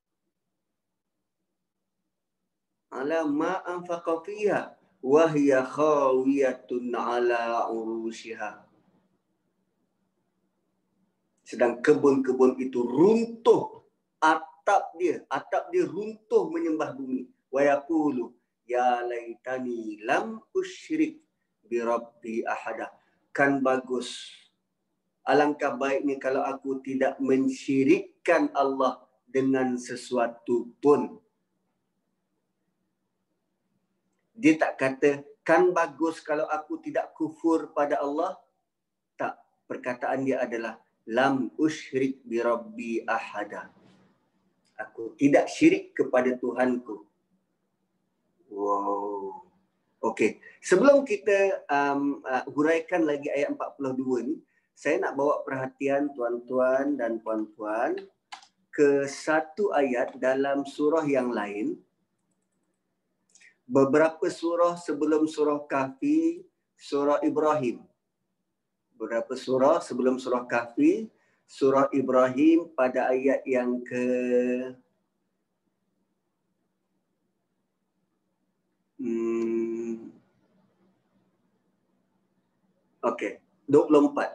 Ala ma anfaqa fiha wa hiya khawiyatun ala urushiha. Sedang kebun-kebun itu runtuh atap dia, atap dia runtuh menyembah bumi. Wa yaqulu ya laitani lam usyrik bi rabbi ahada. Kan bagus. Alangkah baiknya kalau aku tidak mensyirikkan Allah dengan sesuatu pun. Dia tak kata, kan bagus kalau aku tidak kufur pada Allah. Tak. Perkataan dia adalah, lam usyrik bi rabbi ahada. Aku tidak syirik kepada Tuhanku. Wow. Okey. Sebelum kita um, uh, huraikan lagi ayat empat puluh dua ni, saya nak bawa perhatian tuan-tuan dan puan-puan ke satu ayat dalam surah yang lain. Beberapa surah sebelum surah Kahfi, surah Ibrahim. Beberapa surah sebelum surah Kahfi, surah Ibrahim pada ayat yang ke hmm, okey, dua puluh empat.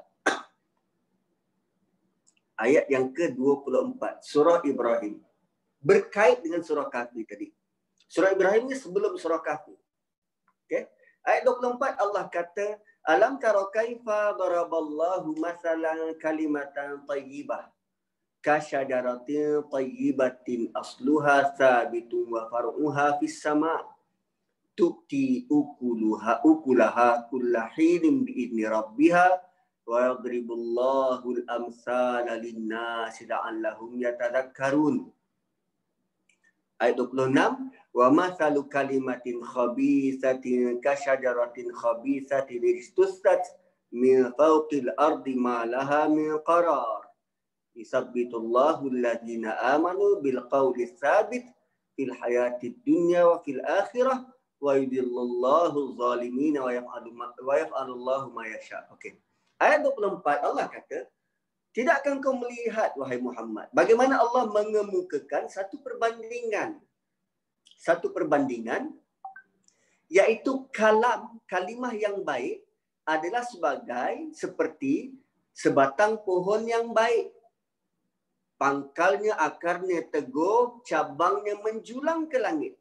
Ayat yang ke dua puluh empat, surah Ibrahim. Berkait dengan surah Kahfi tadi. Surah Ibrahim ni sebelum surah Kahfi. Okey. Ayat dua puluh empat Allah kata, alam tara kaifa daraballahu masalan kalimatan tayyibah kasyajaratin tayyibatin asluha sabitun wa far'uha fis sama' tu'ti ukuluha ukulaha kullahinin bi'idni rabbiha wa yadribullahu al-amsala lin-nasi la'allahum yatadhakkarun. Ayat dua puluh enam, wa mathalu kalimatin khabisatin kasyajaratin khabisatin istussat min fawqil ardi ma laha min qarar. Yusabbitullahu alladhina amanu bil qawli tsabit fil hayatid dunya wa fil akhirah wa yudillullahu zalimin wa yaf'alu wa yaf'alullahu ma yasha. Okey. Ayat dua puluh empat Allah kata, tidakkah kau melihat wahai Muhammad bagaimana Allah mengemukakan satu perbandingan. Satu perbandingan iaitu kalam, kalimah yang baik adalah sebagai seperti sebatang pohon yang baik. Pangkalnya, akarnya teguh, cabangnya menjulang ke langit.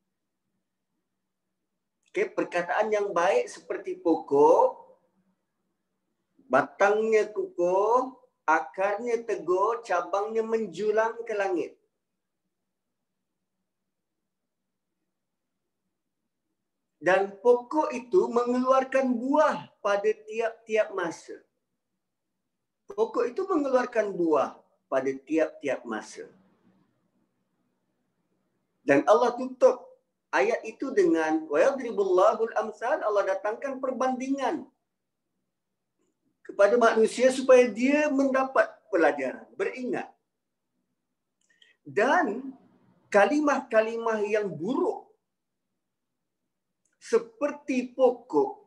Okay, perkataan yang baik seperti pokok, batangnya kukuh, akarnya teguh, cabangnya menjulang ke langit. Dan pokok itu mengeluarkan buah pada tiap-tiap masa. Pokok itu mengeluarkan buah pada tiap-tiap masa. Dan Allah tutup ayat itu dengan wa yadribullahu al-amsal. Allah datangkan perbandingan kepada manusia supaya dia mendapat pelajaran, beringat. Dan kalimah-kalimah yang buruk seperti pokok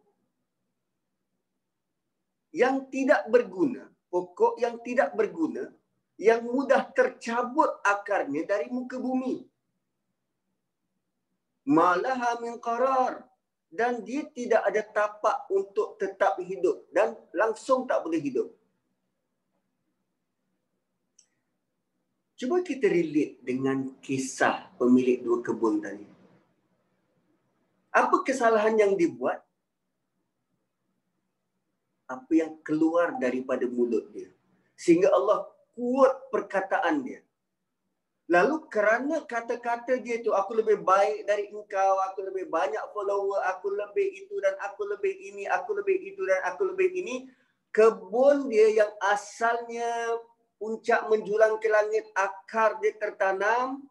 yang tidak berguna, pokok yang tidak berguna, yang mudah tercabut akarnya dari muka bumi. Malaha min qarar, dan dia tidak ada tapak untuk tetap hidup dan langsung tak boleh hidup. Cuba kita relate dengan kisah pemilik dua kebun tadi. Apa kesalahan yang dibuat? Apa yang keluar daripada mulut dia. Sehingga Allah kuat perkataan dia. Lalu kerana kata-kata dia tu, aku lebih baik dari engkau, aku lebih banyak follower, aku lebih itu dan aku lebih ini, aku lebih itu dan aku lebih ini. Kebun dia yang asalnya puncak menjulang ke langit, akar dia tertanam.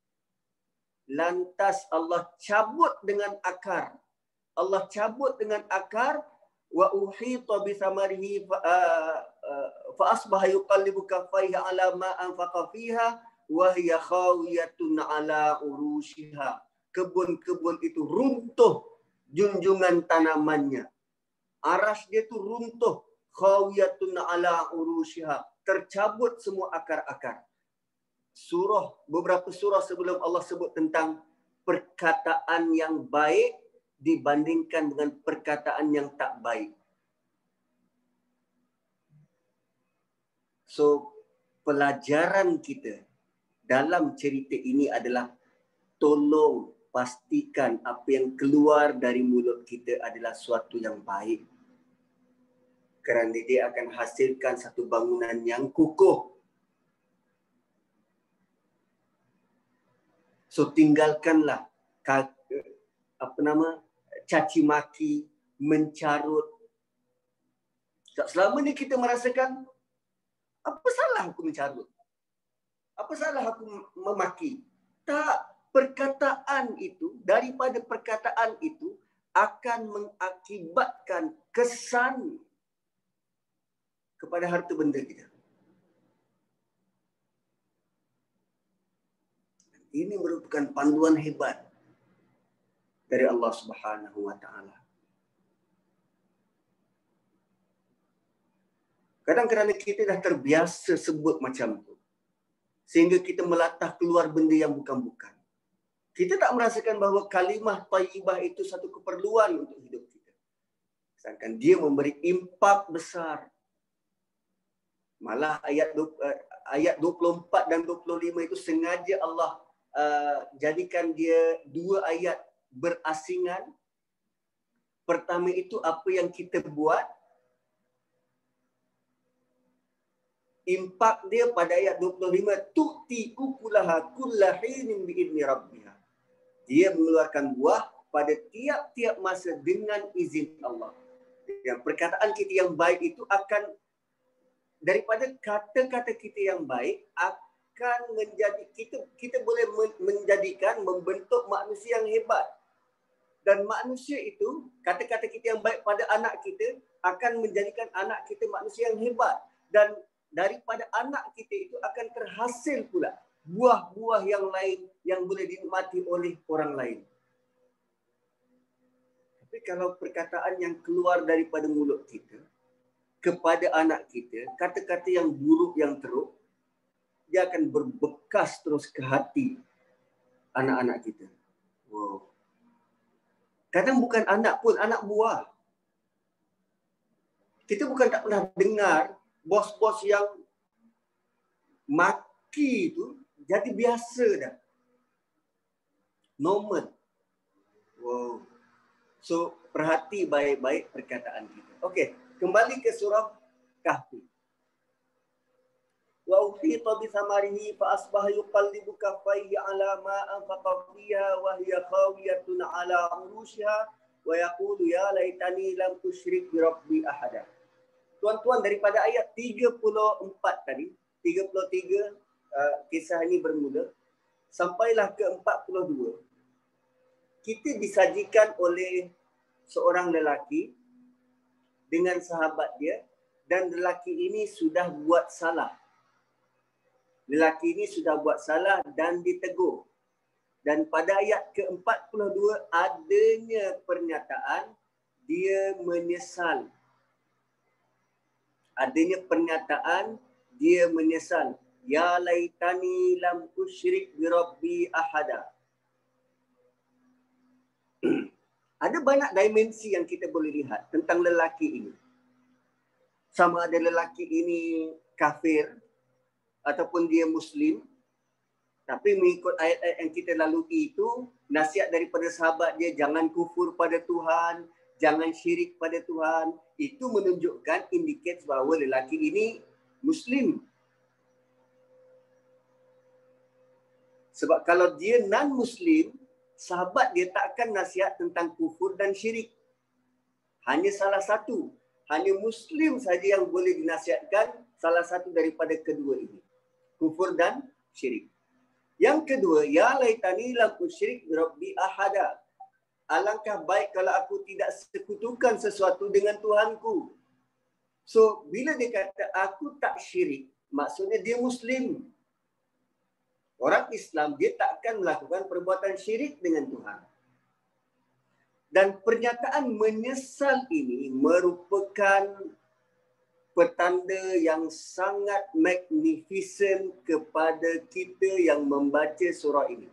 Lantas Allah cabut dengan akar. Allah cabut dengan akar. Wa uhita bi thamarihi fa asbaha yuqallibu kaffaihi ala ma anfaqa fiha wa hiya khawiyatun ala urushiha. Kebun-kebun itu runtuh junjungan tanamannya. Aras dia tu runtuh, khawiyatun ala urushiha. Tercabut semua akar-akar. Surah, beberapa surah sebelum Allah sebut tentang perkataan yang baik dibandingkan dengan perkataan yang tak baik. So, pelajaran kita dalam cerita ini adalah tolong pastikan apa yang keluar dari mulut kita adalah suatu yang baik. Kerana dia akan hasilkan satu bangunan yang kukuh. So, tinggalkanlah apa nama caci maki, mencarut. Selama ni kita merasakan, apa salah aku mencarut? Apa salah aku memaki? Tak, perkataan itu, daripada perkataan itu akan mengakibatkan kesan kepada harta benda kita. Ini merupakan panduan hebat dari Allah Subhanahu wa taala. Kadang kerana kita dah terbiasa sebut macam tu, sehingga kita melatah keluar benda yang bukan-bukan. Kita tak merasakan bahawa kalimah thayyibah itu satu keperluan untuk hidup kita. Sedangkan dia memberi impak besar. Malah ayat ayat dua puluh empat dan dua puluh lima itu sengaja Allah uh, jadikan dia dua ayat berasingan. Pertama itu apa yang kita buat. Impak dia pada ayat dua puluh lima, tu'ti ukulaha kullahinin bi'idni rabbiha. Dia mengeluarkan buah pada tiap-tiap masa dengan izin Allah. Yang perkataan kita yang baik itu akan, daripada kata-kata kita yang baik, akan menjadi, kita kita boleh menjadikan, membentuk manusia yang hebat. Dan manusia itu, kata-kata kita yang baik pada anak kita akan menjadikan anak kita manusia yang hebat. Dan daripada anak kita itu akan terhasil pula buah-buah yang lain yang boleh dinikmati oleh orang lain. Tapi kalau perkataan yang keluar daripada mulut kita kepada anak kita, kata-kata yang buruk, yang teruk, dia akan berbekas terus ke hati anak-anak kita. Wow. Kadang bukan anak pun, anak buah. Kita bukan tak pernah dengar bos-bos yang maki itu jadi biasa dah. Normal. Wow. So, perhati baik-baik perkataan kita. Okey, kembali ke surah Kahfi. Wa uhita bi thamarihi fa asbaha yuqallibu kaffaihi ala ma anfaqa fiha wa hiya khawiyatun ala urushiha wa yaqulu ya laitani lam usyrik bi rabbi ahada. Tuan-tuan, daripada ayat tiga puluh empat tadi, tiga puluh tiga uh, kisah ini bermula, sampailah ke empat puluh dua. Kita disajikan oleh seorang lelaki dengan sahabat dia, dan lelaki ini sudah buat salah. Lelaki ini sudah buat salah dan ditegur. Dan pada ayat ke empat puluh dua adanya pernyataan dia menyesal. Adanya pernyataan dia menyesal. Ya laitani lam usyrik bi rabbi ahada. Ada banyak dimensi yang kita boleh lihat tentang lelaki ini. Sama ada lelaki ini kafir ataupun dia Muslim. Tapi mengikut ayat-ayat yang kita lalui itu, nasihat daripada sahabat dia, jangan kufur pada Tuhan, jangan syirik pada Tuhan. Itu menunjukkan indicate bahawa lelaki ini Muslim. Sebab kalau dia non-Muslim, sahabat dia takkan nasihat tentang kufur dan syirik. Hanya salah satu. Hanya Muslim saja yang boleh dinasihatkan salah satu daripada kedua ini. Kufur dan syirik. Yang kedua, ya laitani lam usyrik bi rabbi ahada. Alangkah baik kalau aku tidak sekutukan sesuatu dengan Tuhanku. So, bila dia kata aku tak syirik, maksudnya dia Muslim. Orang Islam, dia tak akan melakukan perbuatan syirik dengan Tuhan. Dan pernyataan menyesal ini merupakan petanda yang sangat magnificent kepada kita yang membaca surah ini.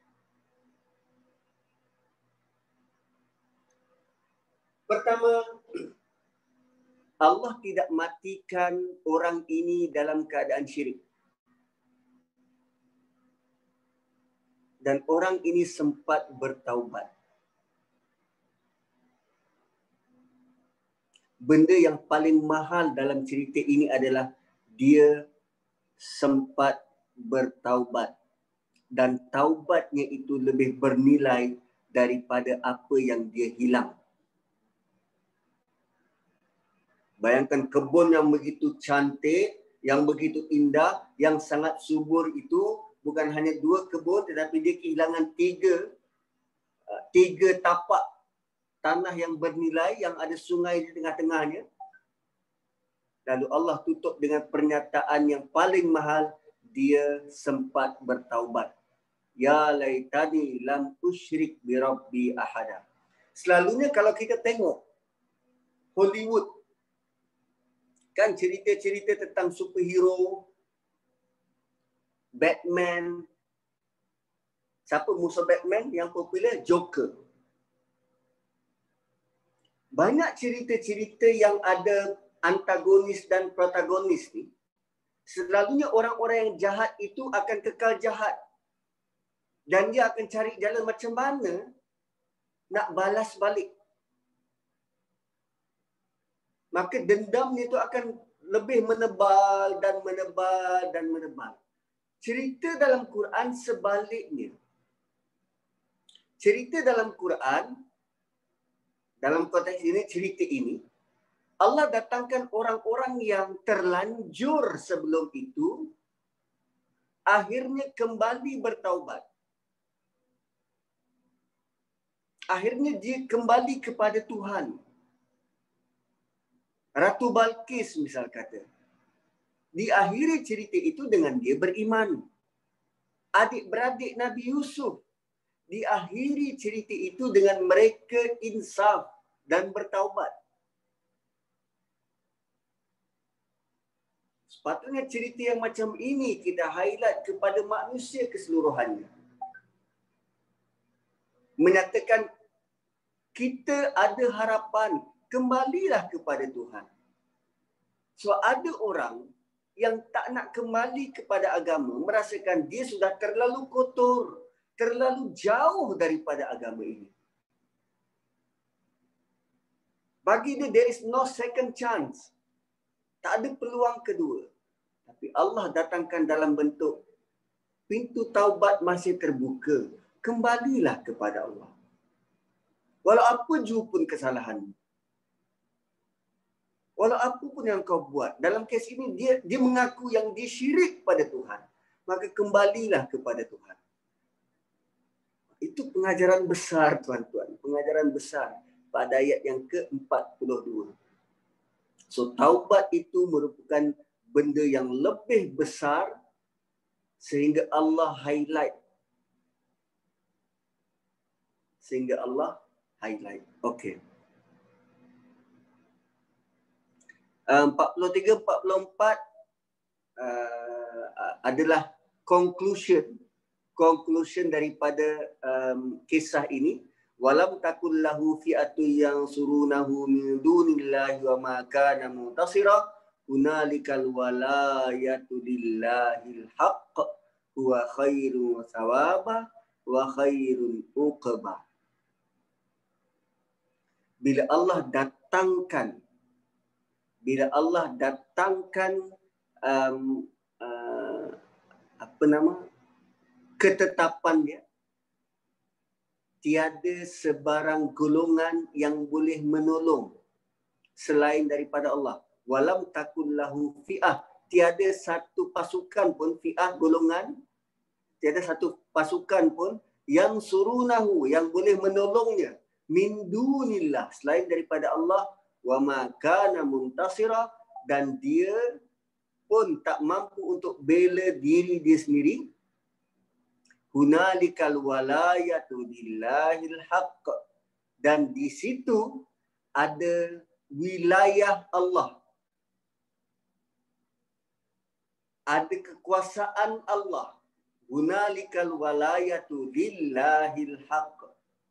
Pertama, Allah tidak matikan orang ini dalam keadaan syirik. Dan orang ini sempat bertaubat. Benda yang paling mahal dalam cerita ini adalah dia sempat bertaubat. Dan taubatnya itu lebih bernilai daripada apa yang dia hilang. Bayangkan kebun yang begitu cantik, yang begitu indah, yang sangat subur itu bukan hanya dua kebun tetapi dia kehilangan tiga, tiga tapak tanah yang bernilai, yang ada sungai di tengah-tengahnya. Lalu Allah tutup dengan pernyataan yang paling mahal, dia sempat bertaubat. Ya laitani lam usyrik bi rabbi ahada. Selalunya kalau kita tengok Hollywood, kan cerita-cerita tentang superhero, Batman. Siapa musuh Batman yang popular? Joker. Banyak cerita-cerita yang ada antagonis dan protagonis ni, selalunya orang-orang yang jahat itu akan kekal jahat. Dan dia akan cari jalan macam mana nak balas balik. Maka dendam itu akan lebih menebal dan menebal dan menebal. Cerita dalam Quran sebaliknya. Cerita dalam Quran, dalam konteks ini, cerita ini, Allah datangkan orang-orang yang terlanjur sebelum itu, akhirnya kembali bertaubat. Akhirnya dia kembali kepada Tuhan. Ratu Balqis misal kata. Diakhiri cerita itu dengan dia beriman. Adik-beradik Nabi Yusuf. Diakhiri cerita itu dengan mereka insaf dan bertaubat. Sepatutnya cerita yang macam ini kita highlight kepada manusia keseluruhannya. Menyatakan kita ada harapan, kembalilah kepada Tuhan. So ada orang yang tak nak kembali kepada agama, merasakan dia sudah terlalu kotor, terlalu jauh daripada agama ini. Bagi dia, there is no second chance. Tak ada peluang kedua. Tapi Allah datangkan dalam bentuk pintu taubat masih terbuka. Kembalilah kepada Allah. Walau apa jua pun kesalahan. Walau apa pun yang kau buat. Dalam kes ini, dia dia mengaku yang dia syirik pada Tuhan. Maka kembalilah kepada Tuhan. Itu pengajaran besar, tuan-tuan. Pengajaran besar pada ayat yang ke empat puluh dua. So, taubat itu merupakan benda yang lebih besar sehingga Allah highlight. Sehingga Allah highlight. Okey. empat puluh tiga empat puluh empat uh, adalah conclusion conclusion daripada um, kisah ini. Walam takul lahu fi'atu yang surunahu min dunillahi wa ma kana muntasira hunalikal walayatu lillahil haqq huwa khairu thawaba wa khairul uqba. Bila Allah datangkan bila Allah datangkan um, uh, apa nama ketetapannya, tiada sebarang golongan yang boleh menolong selain daripada Allah. Walam takun lahu fi'ah, tiada satu pasukan pun, fi'ah golongan, tiada satu pasukan pun yang surunahu, yang boleh menolongnya, min dunillah, selain daripada Allah, wa ma kana muntasira, dan dia pun tak mampu untuk bela diri dia sendiri. Hunalikal walayatu lillahil haqq, dan di situ ada wilayah Allah, ada kekuasaan Allah. Hunalikal walayatu lillahil haqq,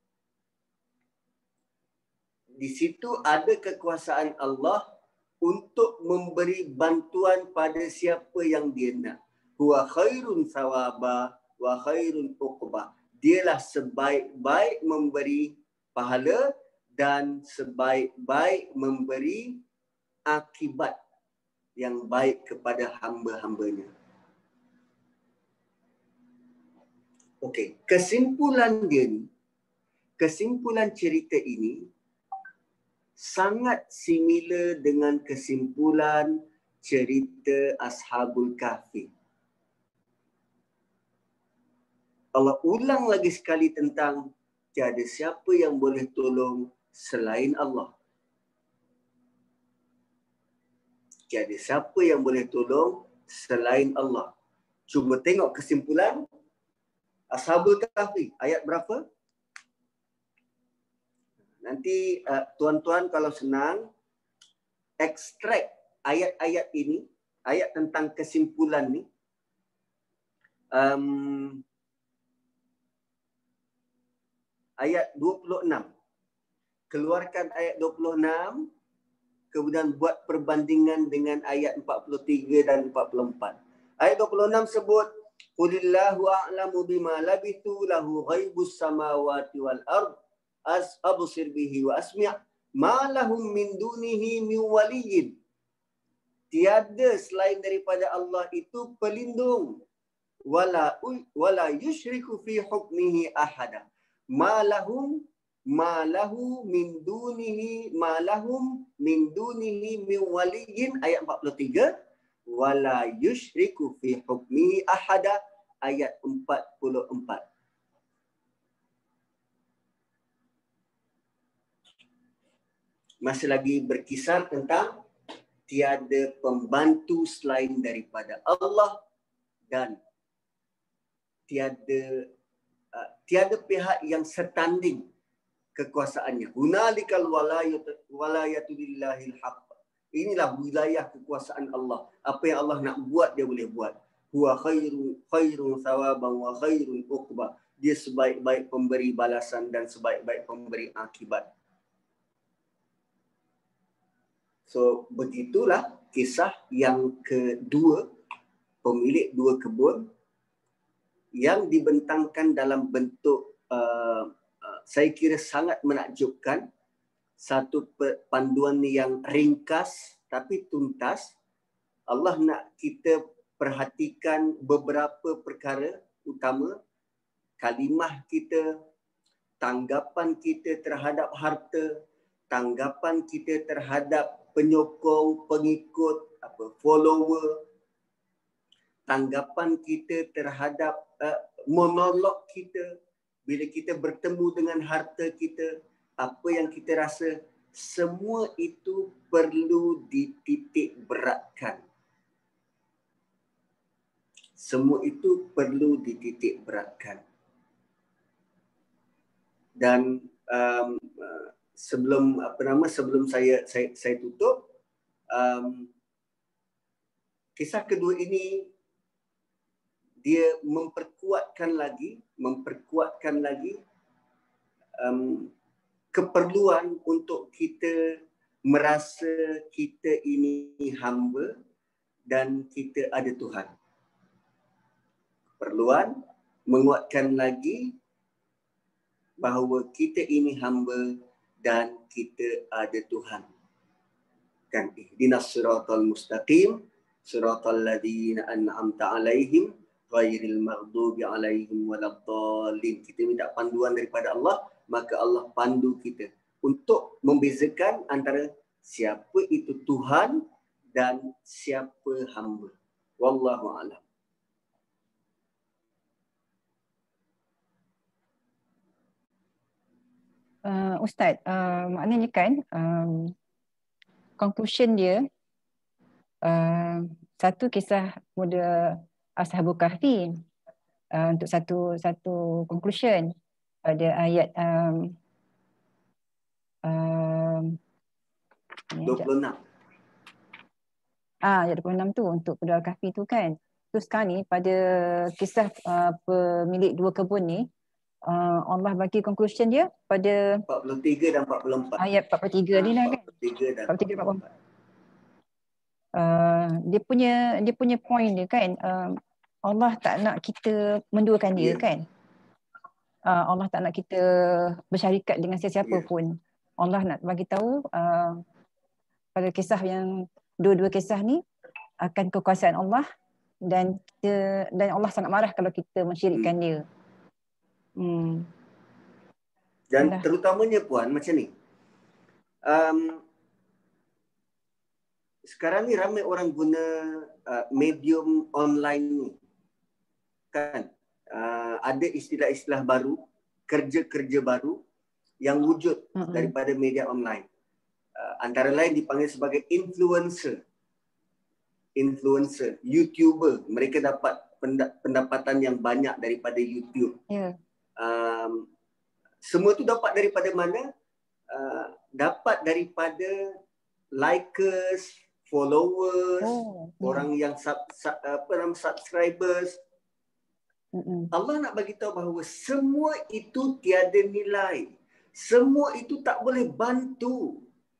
di situ ada kekuasaan Allah untuk memberi bantuan pada siapa yang dia nak. Huwa khairun thawaba wa khairun uqba. Dialah sebaik-baik memberi pahala dan sebaik-baik memberi akibat yang baik kepada hamba-hambanya. Okey, kesimpulan dia ni, kesimpulan cerita ini sangat similar dengan kesimpulan cerita Ashabul Kahfi. Allah ulang lagi sekali tentang tiada siapa yang boleh tolong selain Allah. Tiada siapa yang boleh tolong selain Allah. Cuma tengok kesimpulan Ashabul Kahfi, ayat berapa? Nanti uh, tuan-tuan kalau senang, ekstrak ayat-ayat ini, ayat tentang kesimpulan ni. Um, ayat dua puluh enam. Keluarkan ayat dua puluh enam, kemudian buat perbandingan dengan ayat empat puluh tiga dan empat puluh empat. Ayat dua puluh enam sebut, Qulillahu a'lamu bima labithu lahu ghaibus samawati wal ard. As absir bihi wa asmi' ma lahum min dunihi min waliyyin. Tiada selain daripada Allah itu pelindung, wala wala yusyriku fi hukmihi ahada. Ma lahum ma lahu min dunihi ma lahum min dunihi min waliyyin, ayat empat puluh tiga, wala yusyriku fi hukmihi ahada, ayat empat puluh empat. Masih lagi berkisar tentang tiada pembantu selain daripada Allah dan tiada uh, tiada pihak yang setanding kekuasaannya. Hunalikal walayatu walayatu lillahil haqq. Inilah wilayah kekuasaan Allah. Apa yang Allah nak buat, dia boleh buat. Huwa khairu khairu thawaban wa khairul uqba. Dia sebaik-baik pemberi balasan dan sebaik-baik pemberi akibat. So, begitulah kisah yang kedua, pemilik dua kebun yang dibentangkan dalam bentuk uh, uh, saya kira sangat menakjubkan. Satu panduan yang ringkas tapi tuntas. Allah nak kita perhatikan beberapa perkara utama. Kalimah kita, tanggapan kita terhadap harta, tanggapan kita terhadap penyokong, pengikut, apa, follower, tanggapan kita terhadap uh, monolog kita bila kita bertemu dengan harta kita, apa yang kita rasa, semua itu perlu dititik beratkan. Semua itu perlu dititik beratkan. Dan um, uh, sebelum apa nama sebelum saya saya, saya tutup, um, kisah kedua ini dia memperkuatkan lagi memperkuatkan lagi um, keperluan untuk kita merasa kita ini hamba dan kita ada Tuhan. keperluan, menguatkan lagi bahawa kita ini hamba dan kita ada Tuhan. Kan, ihdinas siratal mustaqim, siratal ladzina an'amta alaihim ghairil maghdubi alaihim waladdallin. Kita minta panduan daripada Allah, maka Allah pandu kita untuk membezakan antara siapa itu Tuhan dan siapa hamba. Wallahu a'lam. Uh, Ustaz, uh, maknanya kan um, conclusion dia uh, satu kisah muda Ashabul Kahfi uh, untuk satu satu conclusion pada ayat um, um, dua puluh enam. Ah, ayat dua puluh enam tu untuk Penduduk Kahfi tu kan. Terus sekarang ni pada kisah uh, pemilik dua kebun ni, uh, Allah bagi conclusion dia pada empat puluh tiga dan empat puluh empat. Ayat empat puluh tiga ni lah kan. empat puluh tiga dan empat puluh tiga empat puluh empat. Uh, dia punya dia punya point dia kan, uh, Allah tak nak kita menduakan dia, yeah, kan. Uh, Allah tak nak kita bersyarikat dengan sesiapa, yeah, pun. Allah nak bagi tahu uh, pada kisah yang dua-dua kisah ni akan kekuasaan Allah, dan kita, dan Allah sangat marah kalau kita mensyirikkan hmm. dia. Hmm. Dan Yalah. terutamanya puan macam ni. Um, sekarang ni ramai orang guna uh, medium online ni. Kan? Uh, ada istilah-istilah baru, kerja-kerja baru yang wujud uh-uh. daripada media online. Uh, antara lain dipanggil sebagai influencer. Influencer, YouTuber. Mereka dapat pendapatan yang banyak daripada YouTube. Yeah. Um, semua tu dapat daripada mana? Uh, dapat daripada likers, followers, oh, yeah. orang yang sub, sub, apa nama subscribers. Mm-mm. Allah nak bagi tahu bahawa semua itu tiada nilai. Semua itu tak boleh bantu.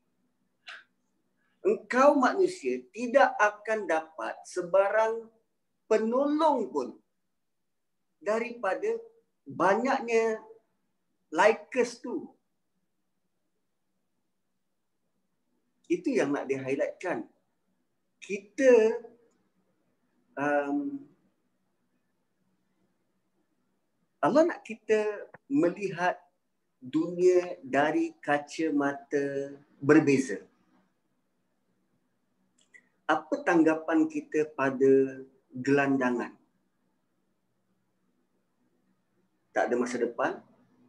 Engkau manusia tidak akan dapat sebarang penolong pun daripada banyaknya likers tu. Itu yang nak di-highlightkan. Kita um, Allah nak kita melihat dunia dari kacamata berbeza. Apa tanggapan kita pada gelandangan? Tak ada masa depan,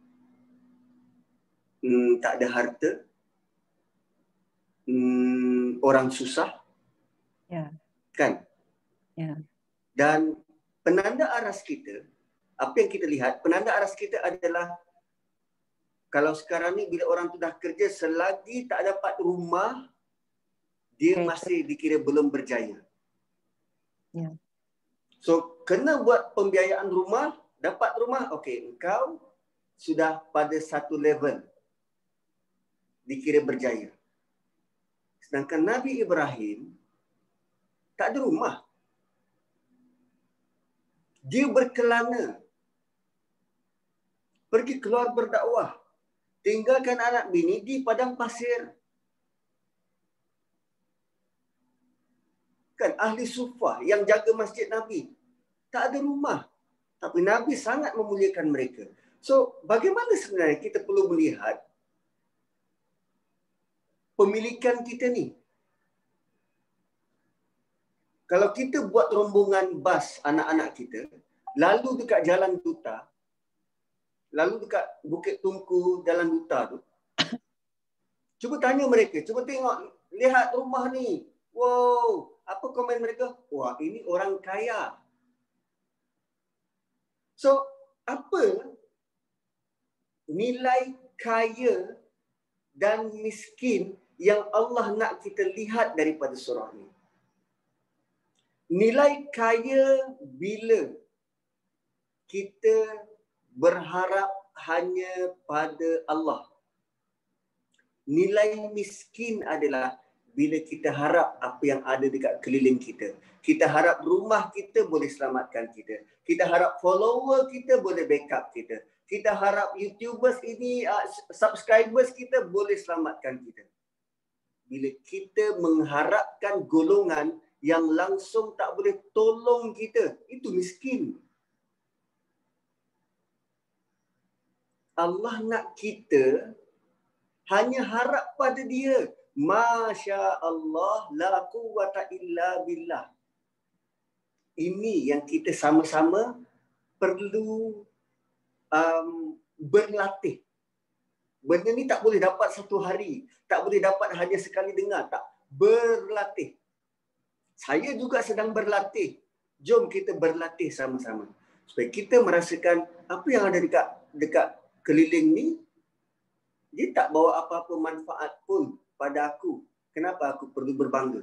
hmm, tak ada harta, hmm, orang susah, yeah. kan? Yeah. Dan penanda aras kita, apa yang kita lihat, penanda aras kita adalah kalau sekarang ni bila orang tu dah kerja, selagi tak dapat rumah, dia okay. masih dikira belum berjaya. Yeah. So, kena buat pembiayaan rumah, dapat rumah, okey, engkau sudah pada satu level dikira berjaya. Sedangkan Nabi Ibrahim tak ada rumah. Dia berkelana, pergi keluar berdakwah, tinggalkan anak bini di padang pasir. Kan ahli sufah yang jaga masjid Nabi tak ada rumah, tapi Nabi sangat memuliakan mereka. So, bagaimana sebenarnya kita perlu melihat pemilikan kita ni? Kalau kita buat rombongan bas anak-anak kita, lalu dekat Jalan Duta, lalu dekat Bukit Tungku, Jalan Duta tu, cuba tanya mereka, cuba tengok, lihat rumah ni. Wow, apa komen mereka? Wah, ini orang kaya. So, apa nilai kaya dan miskin yang Allah nak kita lihat daripada surah ni? Nilai kaya bila kita berharap hanya pada Allah. Nilai miskin adalah bila kita harap apa yang ada dekat keliling kita. Kita harap rumah kita boleh selamatkan kita. Kita harap follower kita boleh backup kita. Kita harap YouTubers ini, uh, subscribers kita boleh selamatkan kita. Bila kita mengharapkan golongan yang langsung tak boleh tolong kita, itu miskin. Allah nak kita hanya harap pada dia. Masya Allah, la quwwata illa billah. Ini yang kita sama-sama perlu um, berlatih. Benda ni tak boleh dapat satu hari. Tak boleh dapat hanya sekali dengar. Tak. Berlatih. Saya juga sedang berlatih. Jom kita berlatih sama-sama. Supaya kita merasakan apa yang ada dekat, dekat keliling ni, dia tak bawa apa-apa manfaat pun pada aku. Kenapa aku perlu berbangga?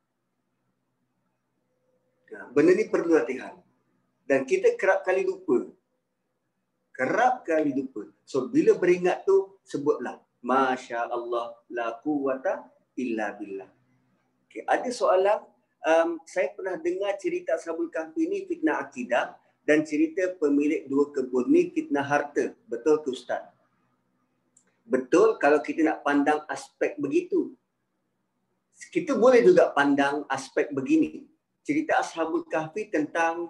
Benda ni perlu latihan. Dan kita kerap kali lupa. Kerap kali lupa. So, bila beringat tu, sebutlah. Masya Allah, la quwwata illa billah. Okay, ada soalan. Um, saya pernah dengar cerita Ashabul Kahfi ni fitnah akidah dan cerita pemilik dua kebun ni fitnah harta. Betul ke Ustaz? Betul kalau kita nak pandang aspek begitu. Kita boleh juga pandang aspek begini. Cerita Ashabul Kahfi tentang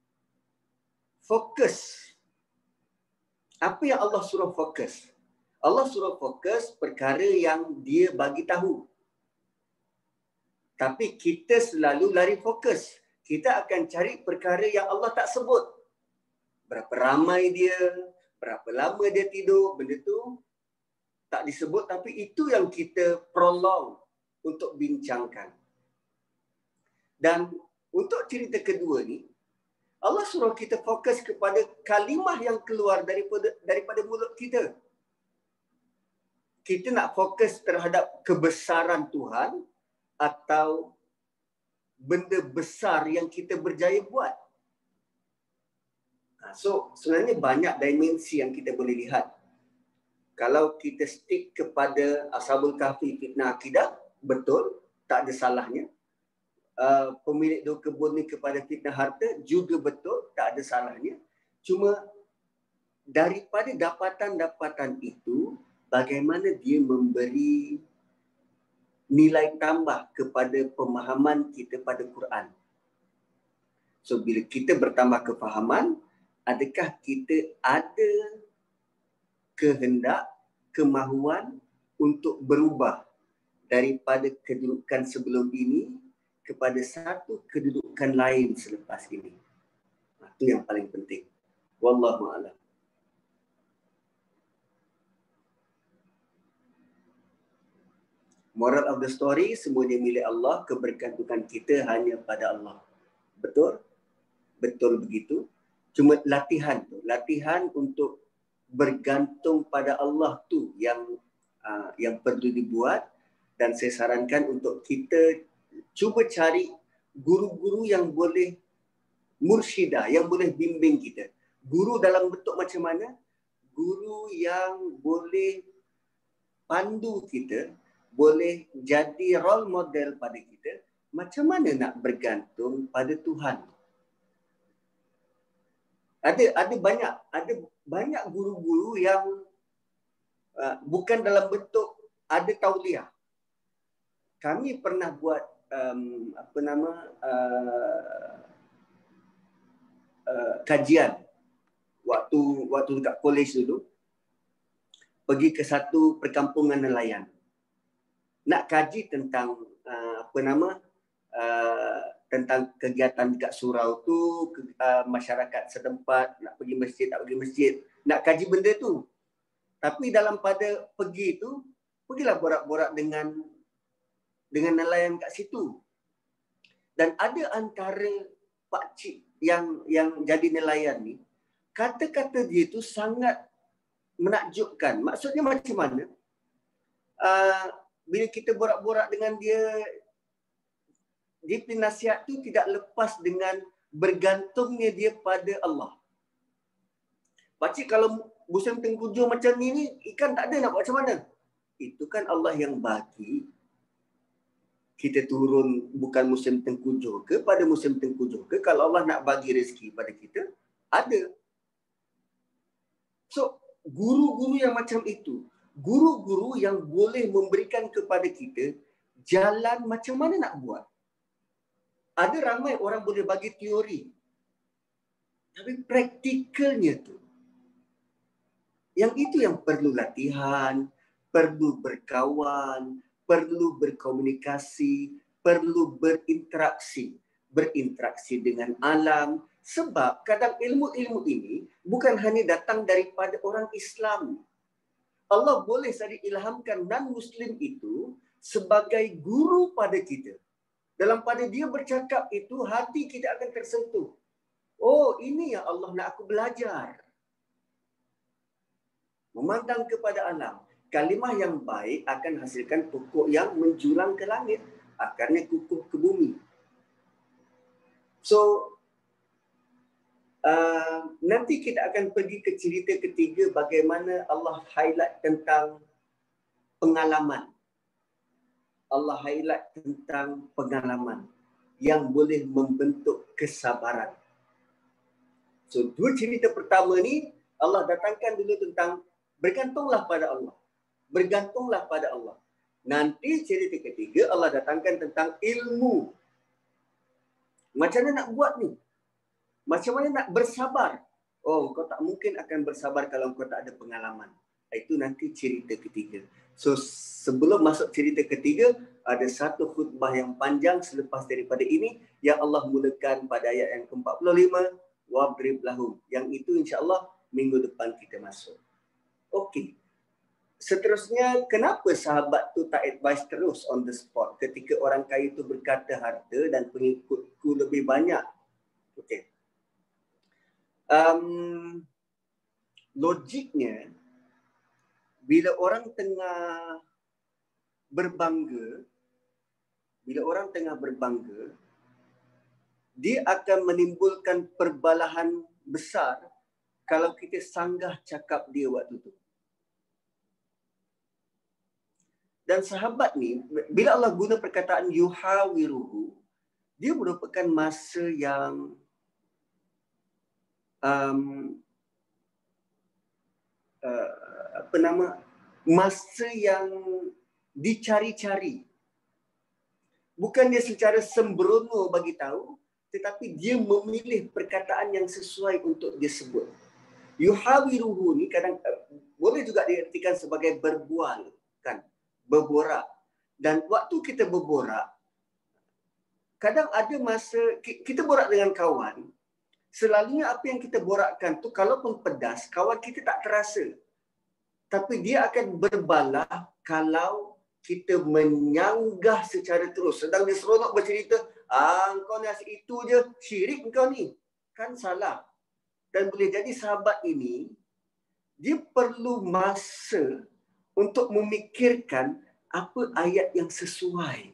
fokus. Apa yang Allah suruh fokus? Allah suruh fokus perkara yang dia bagi tahu. Tapi kita selalu lari fokus. Kita akan cari perkara yang Allah tak sebut. Berapa ramai dia, berapa lama dia tidur, benda tu tak disebut, tapi itu yang kita prolong untuk bincangkan. Dan untuk cerita kedua ni, Allah suruh kita fokus kepada kalimah yang keluar daripada daripada mulut kita. Kita nak fokus terhadap kebesaran Tuhan atau benda besar yang kita berjaya buat. So, sebenarnya banyak dimensi yang kita boleh lihat. Kalau kita stick kepada Ashabul Kahfi fitnah akidah, betul, tak ada salahnya. Uh, pemilik dua kebun ni kepada fitnah harta juga betul, tak ada salahnya. Cuma daripada dapatan-dapatan itu, bagaimana dia memberi nilai tambah kepada pemahaman kita pada Quran. So, bila kita bertambah kefahaman, adakah kita ada kehendak, kemahuan untuk berubah daripada kedudukan sebelum ini kepada satu kedudukan lain selepas ini. Itu yang paling penting. Wallahu a'lam. Moral of the story, semuanya milik Allah, kebergantungan kita hanya pada Allah. Betul? Betul begitu. Cuma latihan tu, latihan untuk bergantung pada Allah tu yang uh, yang perlu dibuat, dan saya sarankan untuk kita cuba cari guru-guru yang boleh mursyidah, yang boleh bimbing kita. Guru dalam bentuk macam mana? Guru yang boleh pandu kita, boleh jadi role model pada kita macam mana nak bergantung pada Tuhan. Ada ada banyak ada banyak guru-guru yang uh, bukan dalam bentuk ada tauliah. Kami pernah buat um, apa nama uh, uh, kajian waktu waktu dekat kolej dulu, pergi ke satu perkampungan nelayan. Nak kaji tentang uh, apa nama uh, tentang kegiatan dekat surau tu, ke, uh, masyarakat setempat nak pergi masjid, tak pergi masjid, nak kaji benda tu. Tapi dalam pada pergi tu, pergilah borak-borak dengan dengan nelayan kat situ. Dan ada antara pakcik yang yang jadi nelayan ni, kata-kata dia tu sangat menakjubkan. Maksudnya macam mana? Uh, bila kita borak-borak dengan dia, dia punya nasihat tu tidak lepas dengan bergantungnya dia pada Allah. Pakcik, kalau musim tengkujuh macam ni, ni, ikan tak ada nak buat macam mana? Itu kan Allah yang bagi. kita turun bukan musim tengkujuh ke pada musim tengkujuh ke, kalau Allah nak bagi rezeki pada kita, ada. So, guru-guru yang macam itu, guru-guru yang boleh memberikan kepada kita jalan macam mana nak buat. Ada ramai orang boleh bagi teori, tapi praktikalnya tu, yang itu yang perlu latihan, perlu berkawan, perlu berkomunikasi, perlu berinteraksi. Berinteraksi dengan alam. Sebab kadang ilmu-ilmu ini bukan hanya datang daripada orang Islam. Allah boleh saja ilhamkan non-Muslim itu sebagai guru pada kita. Dalam pada dia bercakap itu, hati kita akan tersentuh. Oh, ini yang Allah nak aku belajar. Memandang kepada alam. Kalimah yang baik akan hasilkan pokok yang menjulang ke langit. Akarnya kukuh ke bumi. So, uh, nanti kita akan pergi ke cerita ketiga bagaimana Allah highlight tentang pengalaman. Allah highlight tentang pengalaman yang boleh membentuk kesabaran. So, dua cerita pertama ni, Allah datangkan dulu tentang bergantunglah pada Allah. Bergantunglah pada Allah. Nanti cerita ketiga Allah datangkan tentang ilmu. Macam mana nak buat ni? Macam mana nak bersabar? Oh, kau tak mungkin akan bersabar kalau kau tak ada pengalaman. Itu nanti cerita ketiga. So, sebelum masuk cerita ketiga, ada satu khutbah yang panjang selepas daripada ini yang Allah mulakan pada ayat yang ke empat puluh lima, wadrib lahum. Yang itu insya-Allah minggu depan kita masuk. Okey. Seterusnya, kenapa sahabat tu tak advice terus on the spot ketika orang kaya itu berkata harta dan pengikutku lebih banyak? Okey. Um, logiknya, bila orang tengah berbangga, bila orang tengah berbangga, dia akan menimbulkan perbalahan besar kalau kita sanggah cakap dia waktu tu. Dan sahabat ni, bila Allah guna perkataan yuhawiruhu, dia merupakan masa yang um, uh, apa nama, masa yang dicari-cari. Bukan dia secara sembrono bagi tahu, tetapi dia memilih perkataan yang sesuai untuk dia sebut. Yuhawiruhu ni kadang boleh juga diartikan sebagai berbual, kan? Berborak. Dan waktu kita berborak, kadang ada masa kita borak dengan kawan, selalunya apa yang kita borakkan tu kalaupun pedas, kawan kita tak terasa. Tapi dia akan berbalah kalau kita menyanggah secara terus. Sedang dia seronok bercerita, ah, kau ni asyik itu je, syirik kau ni. Kan salah. Dan boleh jadi sahabat ini, dia perlu masa untuk memikirkan apa ayat yang sesuai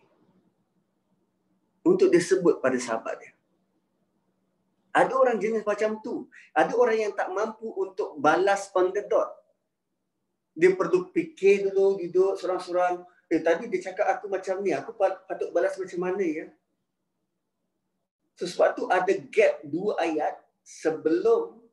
untuk disebut pada sahabat dia. Ada orang jenis macam tu. Ada orang yang tak mampu untuk balas on the dot. Dia perlu fikir dulu, duduk sorang-sorang. Eh, tadi dia cakap aku macam ni, aku patut balas macam mana ya? So, sebab tu ada gap dua ayat sebelum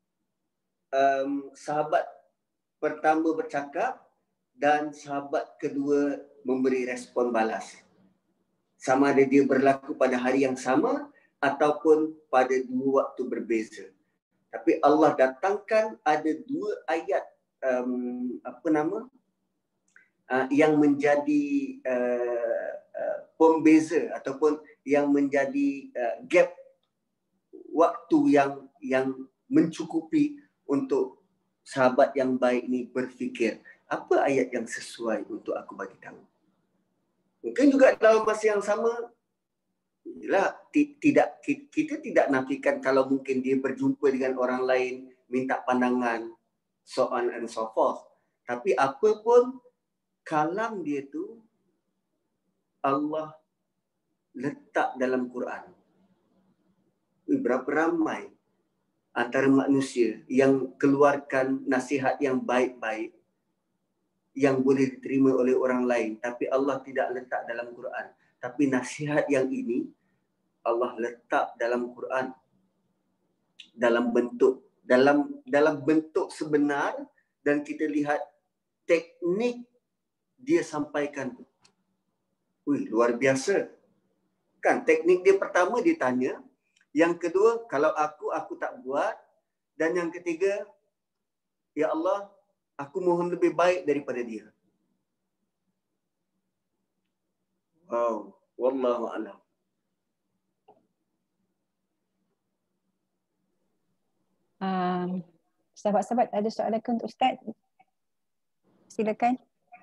um, sahabat pertama bercakap dan sahabat kedua memberi respon balas. Sama ada dia berlaku pada hari yang sama ataupun pada dua waktu berbeza. Tapi Allah datangkan ada dua ayat um, apa nama uh, yang menjadi uh, uh, pembeza ataupun yang menjadi uh, gap waktu yang yang mencukupi untuk sahabat yang baik ni berfikir, apa ayat yang sesuai untuk aku bagi tahu. Mungkin juga dalam masa yang sama, yalah, tidak, kita tidak nafikan kalau mungkin dia berjumpa dengan orang lain, minta pandangan, so on and so forth. Tapi apa pun, kalam dia tu Allah letak dalam Quran. Berapa ramai antara manusia yang keluarkan nasihat yang baik-baik yang boleh diterima oleh orang lain, tapi Allah tidak letak dalam Quran. Tapi nasihat yang ini Allah letak dalam Quran dalam bentuk dalam dalam bentuk sebenar, dan kita lihat teknik dia sampaikan. Wih, luar biasa. Kan teknik dia pertama dia tanya, yang kedua kalau aku aku tak buat, dan yang ketiga ya Allah, aku mohon lebih baik daripada dia. Wow, wallahu a'lam. Um, sahabat-sahabat ada soalan ke untuk Ustaz? Silakan.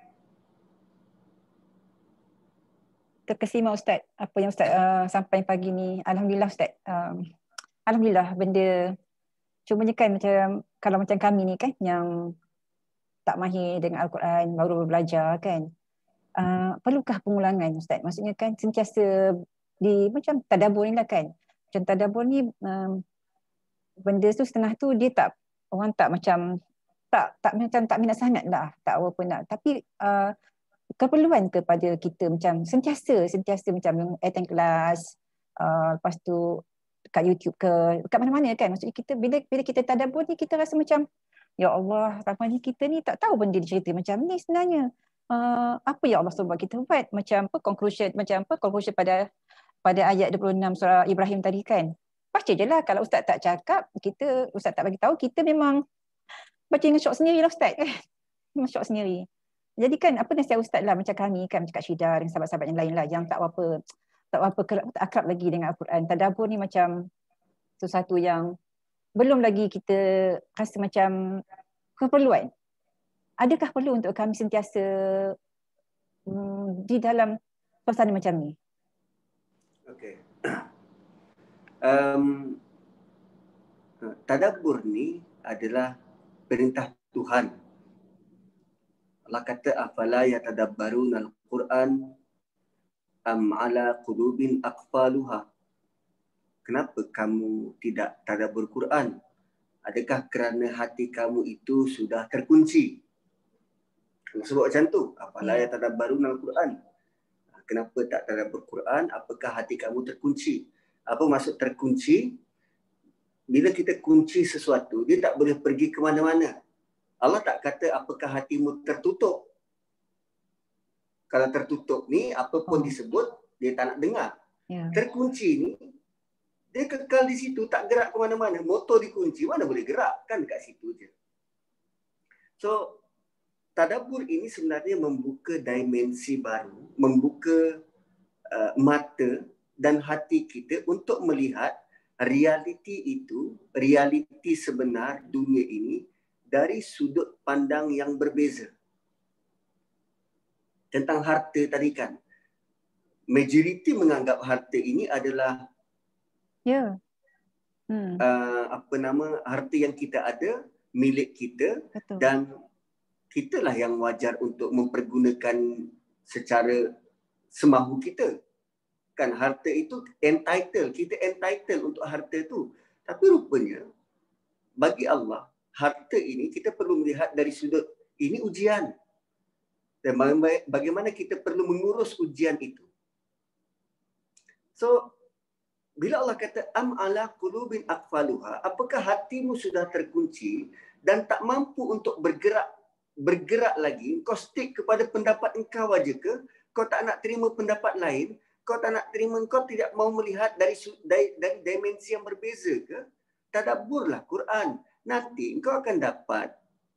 Terkesima Ustaz apa yang Ustaz uh, sampai pagi ni. Alhamdulillah Ustaz. Um, Alhamdulillah benda cumanya kan macam kalau macam kami ni kan yang tak mahir dengan Al-Quran, baru belajar kan. Uh, perlukah pengulangan Ustaz? Maksudnya kan sentiasa di macam tadabbur ni lah kan. Macam tadabbur ni um, benda tu setengah tu dia tak, orang tak macam tak tak macam tak minat sangat lah, tak apa pun nak. Tapi uh, keperluan kepada kita macam sentiasa sentiasa macam attend kelas, uh, lepas tu kat YouTube ke kat mana-mana kan. Maksudnya kita bila bila kita tadabbur ni kita rasa macam ya Allah, ramai ni kita ni tak tahu benda dia cerita macam ni sebenarnya. Uh, apa ya Allah sebab kita buat macam apa conclusion macam apa conclusion pada pada ayat dua puluh enam surah Ibrahim tadi kan. Baca je lah. Kalau Ustaz tak cakap, kita Ustaz tak bagi tahu, kita memang baca dengan syok sendiri lah Ustaz kan. Memang syok sendiri. Jadi kan apa nasihat Ustaz lah macam kami kan, macam Kak Syida dan sahabat-sahabat yang lain lah yang tak apa tak apa tak akrab lagi dengan Al-Quran. Tadabbur ni macam sesuatu yang belum lagi kita rasa macam keperluan. Adakah perlu untuk kami sentiasa hmm, di dalam suasana macam ni? Okey. Um, tadabbur ni adalah perintah Tuhan. Allah kata afala yatadabbaruna al-Quran am ala qulubin aqfaluha. Kenapa kamu tidak tadabbur Quran? Adakah kerana hati kamu itu sudah terkunci? Allah sebut macam tu. Afala yatadabbaruna al-Quran. Kenapa tak tadabbur Quran? Apakah hati kamu terkunci? Apa maksud terkunci? Bila kita kunci sesuatu, dia tak boleh pergi ke mana-mana. Allah tak kata apakah hatimu tertutup. Kalau tertutup ni, apa pun oh. disebut, dia tak nak dengar. Yeah. Terkunci ni, dia kekal di situ, tak gerak ke mana-mana. Motor dikunci, mana boleh gerak? Kan dekat situ je. So, tadabbur ini sebenarnya membuka dimensi baru, membuka uh, mata dan hati kita untuk melihat realiti itu, realiti sebenar dunia ini dari sudut pandang yang berbeza. Tentang harta tadi kan, majoriti menganggap harta ini adalah yeah. hmm. uh, apa nama harta yang kita ada, milik kita. Betul. Dan kitalah yang wajar untuk mempergunakan secara semahu kita. Kan harta itu entitled, kita entitled untuk harta itu. Tapi rupanya bagi Allah, harta ini kita perlu melihat dari sudut ini ujian. Dan bagaimana kita perlu mengurus ujian itu. So, bila Allah kata am ala qulubin aqfaluha, apakah hatimu sudah terkunci dan tak mampu untuk bergerak bergerak lagi? Kau stick kepada pendapat engkau aja ke? Kau tak nak terima pendapat lain? Kau tak nak terima, kau tidak mau melihat dari dari, dari dimensi yang berbeza ke? Tadabburlah Quran. Nanti engkau akan dapat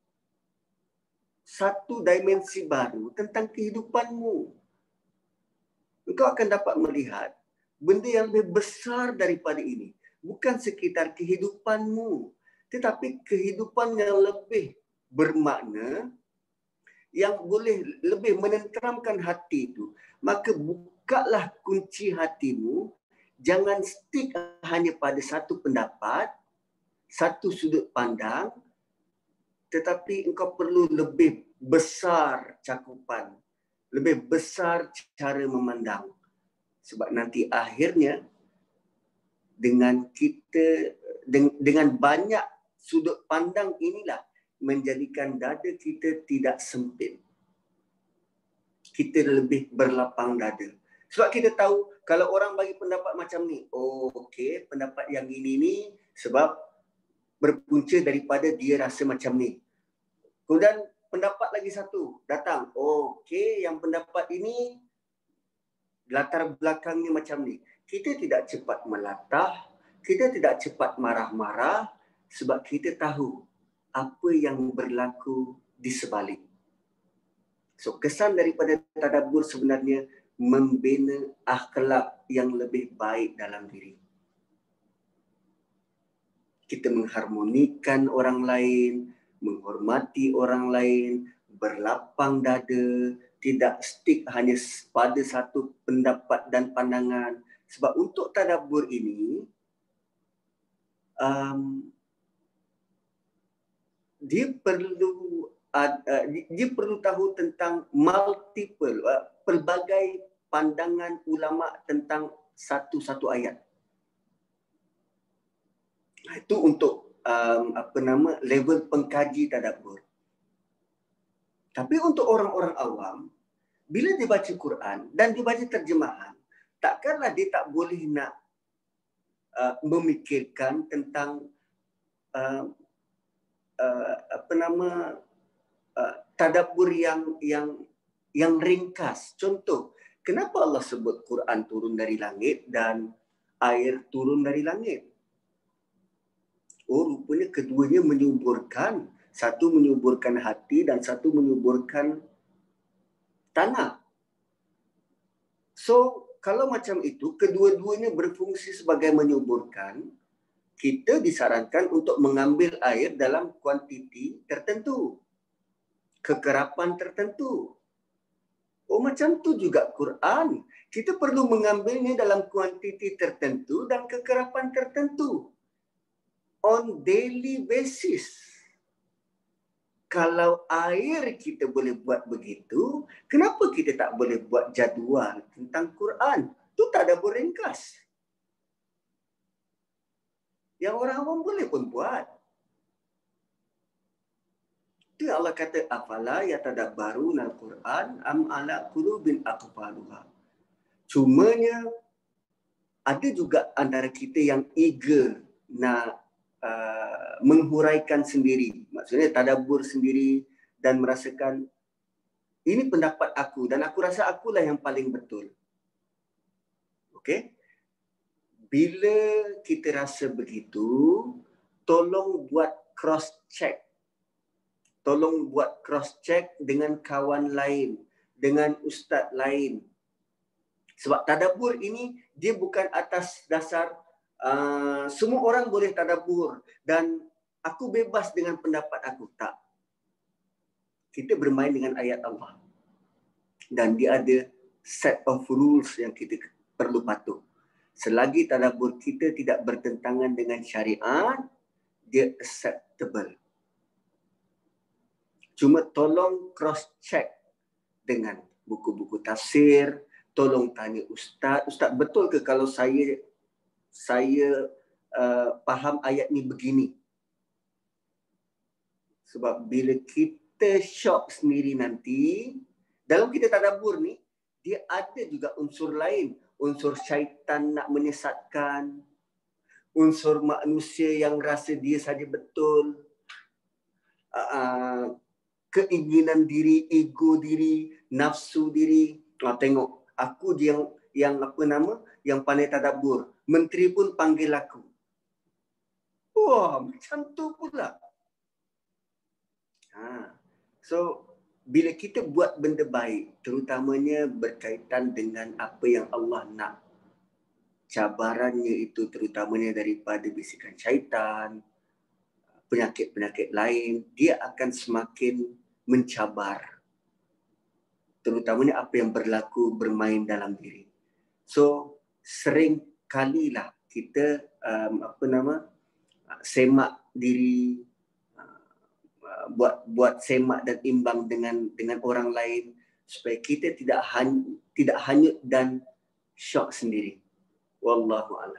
satu dimensi baru tentang kehidupanmu. Engkau akan dapat melihat benda yang lebih besar daripada ini. Bukan sekitar kehidupanmu, tetapi kehidupan yang lebih bermakna, yang boleh lebih menenteramkan hati itu. Maka bukalah kunci hatimu. Jangan stick hanya pada satu pendapat, satu sudut pandang, tetapi engkau perlu lebih besar cakupan, lebih besar cara memandang. Sebab nanti akhirnya dengan kita dengan banyak sudut pandang inilah menjadikan dada kita tidak sempit. Kita lebih berlapang dada. Sebab kita tahu kalau orang bagi pendapat macam ni, oh okey, pendapat yang ini ni sebab berpunca daripada dia rasa macam ni. Kemudian pendapat lagi satu datang, oh okey, yang pendapat ini latar belakangnya macam ni. Kita tidak cepat melatah, kita tidak cepat marah-marah sebab kita tahu apa yang berlaku di sebalik. So kesan daripada tadabbur sebenarnya membina akhlak yang lebih baik dalam diri. Kita mengharmonikan orang lain, menghormati orang lain, berlapang dada, tidak stick hanya pada satu pendapat dan pandangan. Sebab untuk tadabbur ini, um, dia perlu uh, uh, dia perlu tahu tentang multiple, uh, pelbagai pandangan ulama tentang satu-satu ayat. Itu untuk um, apa nama level pengkaji tadabbur. Tapi untuk orang-orang awam, bila dia baca Quran dan dia baca terjemahan, takkanlah dia tak boleh nak uh, memikirkan tentang uh, uh, apa nama uh, tadabbur yang yang yang ringkas. Contoh, kenapa Allah sebut Quran turun dari langit dan air turun dari langit? Oh, rupanya keduanya menyuburkan. Satu menyuburkan hati dan satu menyuburkan tanah. So, kalau macam itu, kedua-duanya berfungsi sebagai menyuburkan, kita disarankan untuk mengambil air dalam kuantiti tertentu. Kekerapan tertentu. Oh, macam tu juga Quran. Kita perlu mengambilnya dalam kuantiti tertentu dan kekerapan tertentu. On daily basis. Kalau air kita boleh buat begitu, kenapa kita tak boleh buat jadual tentang Quran? Itu tadabbur ringkas. Yang orang awam boleh pun buat. Itu Allah kata, afala yatadabbaruna al-Quran am ala qulubin aqfaluha. Cumanya ada juga antara kita yang eager nak Uh, menghuraikan sendiri, maksudnya tadabbur sendiri dan merasakan ini pendapat aku dan aku rasa akulah yang paling betul. Okey? Bila kita rasa begitu, tolong buat cross check. Tolong buat cross check dengan kawan lain, dengan ustaz lain. Sebab tadabbur ini dia bukan atas dasar Uh, semua orang boleh tadabbur dan aku bebas dengan pendapat aku. Tak. Kita bermain dengan ayat Allah. Dan dia ada set of rules yang kita perlu patuh. Selagi tadabbur kita tidak bertentangan dengan syariat, dia acceptable. Cuma tolong cross check dengan buku-buku tafsir, tolong tanya ustaz, ustaz betul ke kalau saya saya uh, faham ayat ni begini. Sebab bila kita shock sendiri nanti, dalam kita tadabbur ni, dia ada juga unsur lain. Unsur syaitan nak menyesatkan. Unsur manusia yang rasa dia saja betul. Uh, keinginan diri, ego diri, nafsu diri. Uh, tengok, aku yang yang apa nama, yang pandai tadabbur. Menteri pun panggil aku. Wah, macam tu pula. Ha. So, bila kita buat benda baik, terutamanya berkaitan dengan apa yang Allah nak, cabarannya itu terutamanya daripada bisikan syaitan, penyakit-penyakit lain, dia akan semakin mencabar. Terutamanya apa yang berlaku bermain dalam diri. So, sering kalilah kita um, apa nama semak diri, uh, buat buat semak dan imbang dengan dengan orang lain supaya kita tidak hany, tidak hanyut dan syok sendiri. Wallahu a'lam.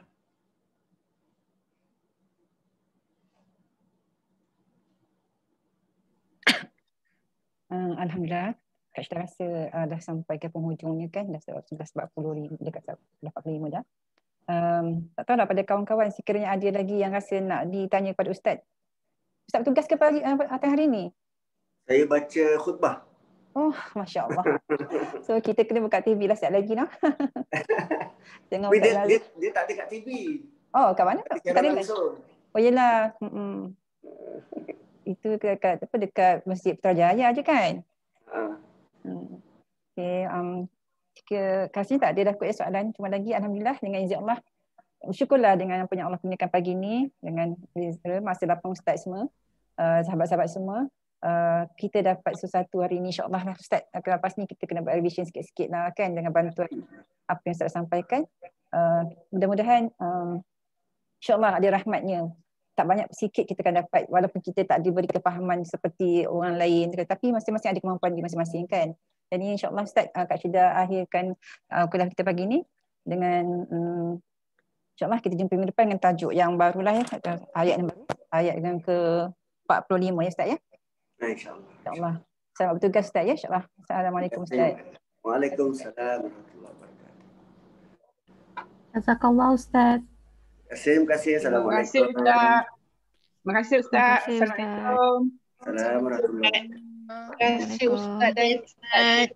Uh, Alhamdulillah. Kak Syida rasa uh, dah sampai ke penghujungnya kan, dah sebelas empat puluh dekat empat puluh lima dah. Um, tak tahu lah pada kawan-kawan sekiranya ada lagi yang rasa nak ditanya kepada Ustaz. Ustaz bertugas ke pagi uh, atas hari ni? Saya baca khutbah. Oh, Masya Allah. So kita kena buka T V lah sekejap lagi lah. Jangan Tapi Ustaz dia, lalu. dia, dia tak ada kat T V. Oh, kat mana? Tak Tak ada ada langsung. Oh yelah. Mm-mm. Itu dekat apa dekat Masjid Putrajaya je kan? Ha. Hmm. Okay, um, jika kasih tak ada dah kot soalan, cuma lagi Alhamdulillah dengan izin Allah. Syukurlah dengan apa yang Allah kurniakan pagi ni, dengan masa lapang Ustaz semua, uh, sahabat-sahabat semua. Uh, kita dapat sesuatu hari ni insyaAllah lah Ustaz. Lepas ni kita kena buat revision sikit-sikit lah kan dengan bantuan apa yang Ustaz sampaikan. Uh, mudah-mudahan um, insyaAllah ada rahmatnya. Tak banyak sikit kita akan dapat walaupun kita tak diberi kefahaman seperti orang lain, tetapi masing-masing ada kemampuan di masing-masing kan. Jadi insyaAllah Ustaz, uh, Kak Syida akhirkan uh, kuliah kita pagi ni dengan um, insyaAllah kita jumpa minggu depan dengan tajuk yang barulah ya, ayat yang baru, ayat yang ke empat puluh lima ya Ustaz ya. InsyaAllah. InsyaAllah. Selamat bertugas Ustaz ya. InsyaAllah. Assalamualaikum Ustaz. Waalaikumsalam warahmatullahi wabarakatuh. Jazakallah Ustaz. Terima kasih. Terima kasih Assalamualaikum. Ustaz. Terima kasih Ustaz. Terima kasih, Ustaz. Assalamualaikum. Assalamualaikum warahmatullahi wabarakatuh. Terima kasih Ustaz dan Ustaz.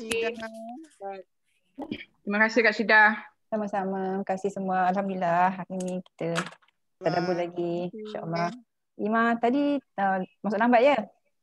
Terima kasih Kak Syida. Sama-sama. Terima kasih semua. Alhamdulillah hari ni kita tadabbur lagi. InsyaAllah. Ima tadi uh, masuk lambat ya?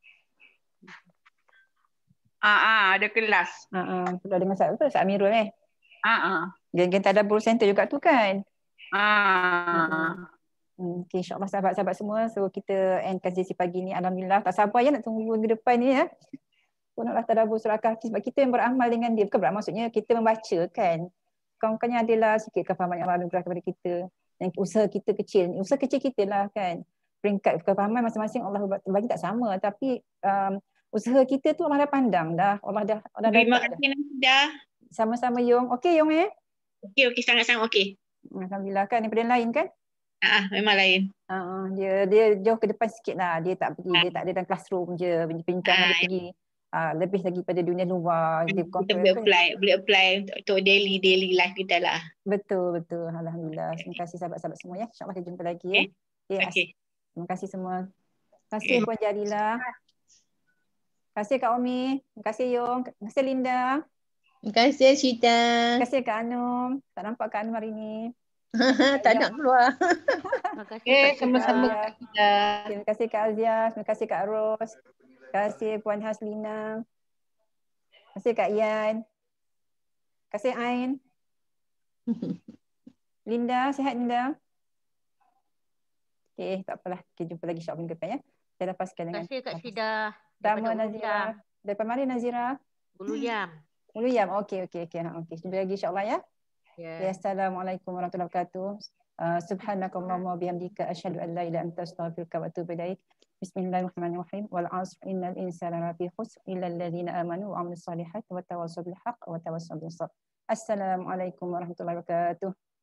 Ah, ah, ada kelas. Uh, uh, sudah dengan Ustaz betul? Ustaz Amirul eh? Ah, ah. Geng-geng tadabbur center juga tu kan? Ah. Hmm, okay, insyaAllah sahabat-sahabat semua. So kita endkan sesi pagi ni. Alhamdulillah. Tak sabar ya nak tunggu minggu depan ni ya. Punaklah tadabbur surah Kahfi sebab kita yang beramal dengan dia. Bukan beramal maksudnya kita membaca kan. Kawan-kawannya adalah sikit kefahaman yang Allah anugerah kepada kita. Dan usaha kita kecil. Usaha kecil kita lah kan. Peringkat kefahaman masing-masing Allah bagi tak sama. Tapi um, usaha kita tu Allah dah pandang dah. Allah dah. Allah Terima dah, kasih Nasidah. Sama-sama Yong. Okey Yong eh? Okey, okey, sangat-sangat okey. Alhamdulillah kan. Daripada yang lain kan? Ah, memang lain. Uh, dia dia jauh ke depan sikit lah. Dia tak pergi, dia tak ada dalam classroom je. Bincang Ah, dia pergi uh, lebih lagi pada dunia luar. Dia kita boleh apply, boleh apply untuk, untuk daily daily life kita lah. Betul, betul. Alhamdulillah. Terima kasih sahabat-sahabat semua ya. InsyaAllah kita jumpa lagi ya. Okay. Okey. Terima kasih semua. Terima kasih Okay. Puan Jalila. Terima kasih Kak Omi. Terima kasih Yong. Terima kasih Linda. Terima kasih Syida. Terima kasih Kak Anum. Tak nampak Kak Anum hari ni. Tak nak keluar. Terima kasih sama-sama Kak Syida. Terima kasih Kak Azia. Terima kasih Kak Ros. Terima kasih Puan Haslina. Terima kasih Kak Ian. Terima kasih Ain. Linda, sihat Linda? Okey, tak apalah. Kita jumpa lagi insya-Allah minggu depan ya. Saya lepaskan dengan Terima kasih Kak Syida. Tama Nazira. Daripada mana Nazira? Ulu Yam. Ulu Yam. Okey, okey, okey. Okey, jumpa lagi insya-Allah ya. Ya. Ya, Assalamualaikum warahmatullahi wabarakatuh. Uh, Subhanakallahumma wa bihamdika asyhadu an la ilaha illa anta astaghfiruka wa atubu ilaik. Bismillahirrahmanirrahim. Wal 'asr innal insana lafi khusr illa alladziina aamanu wa 'amilus solihati wa tawassaw bil haqq wa tawassaw bis sabr. Assalamualaikum warahmatullahi wabarakatuh.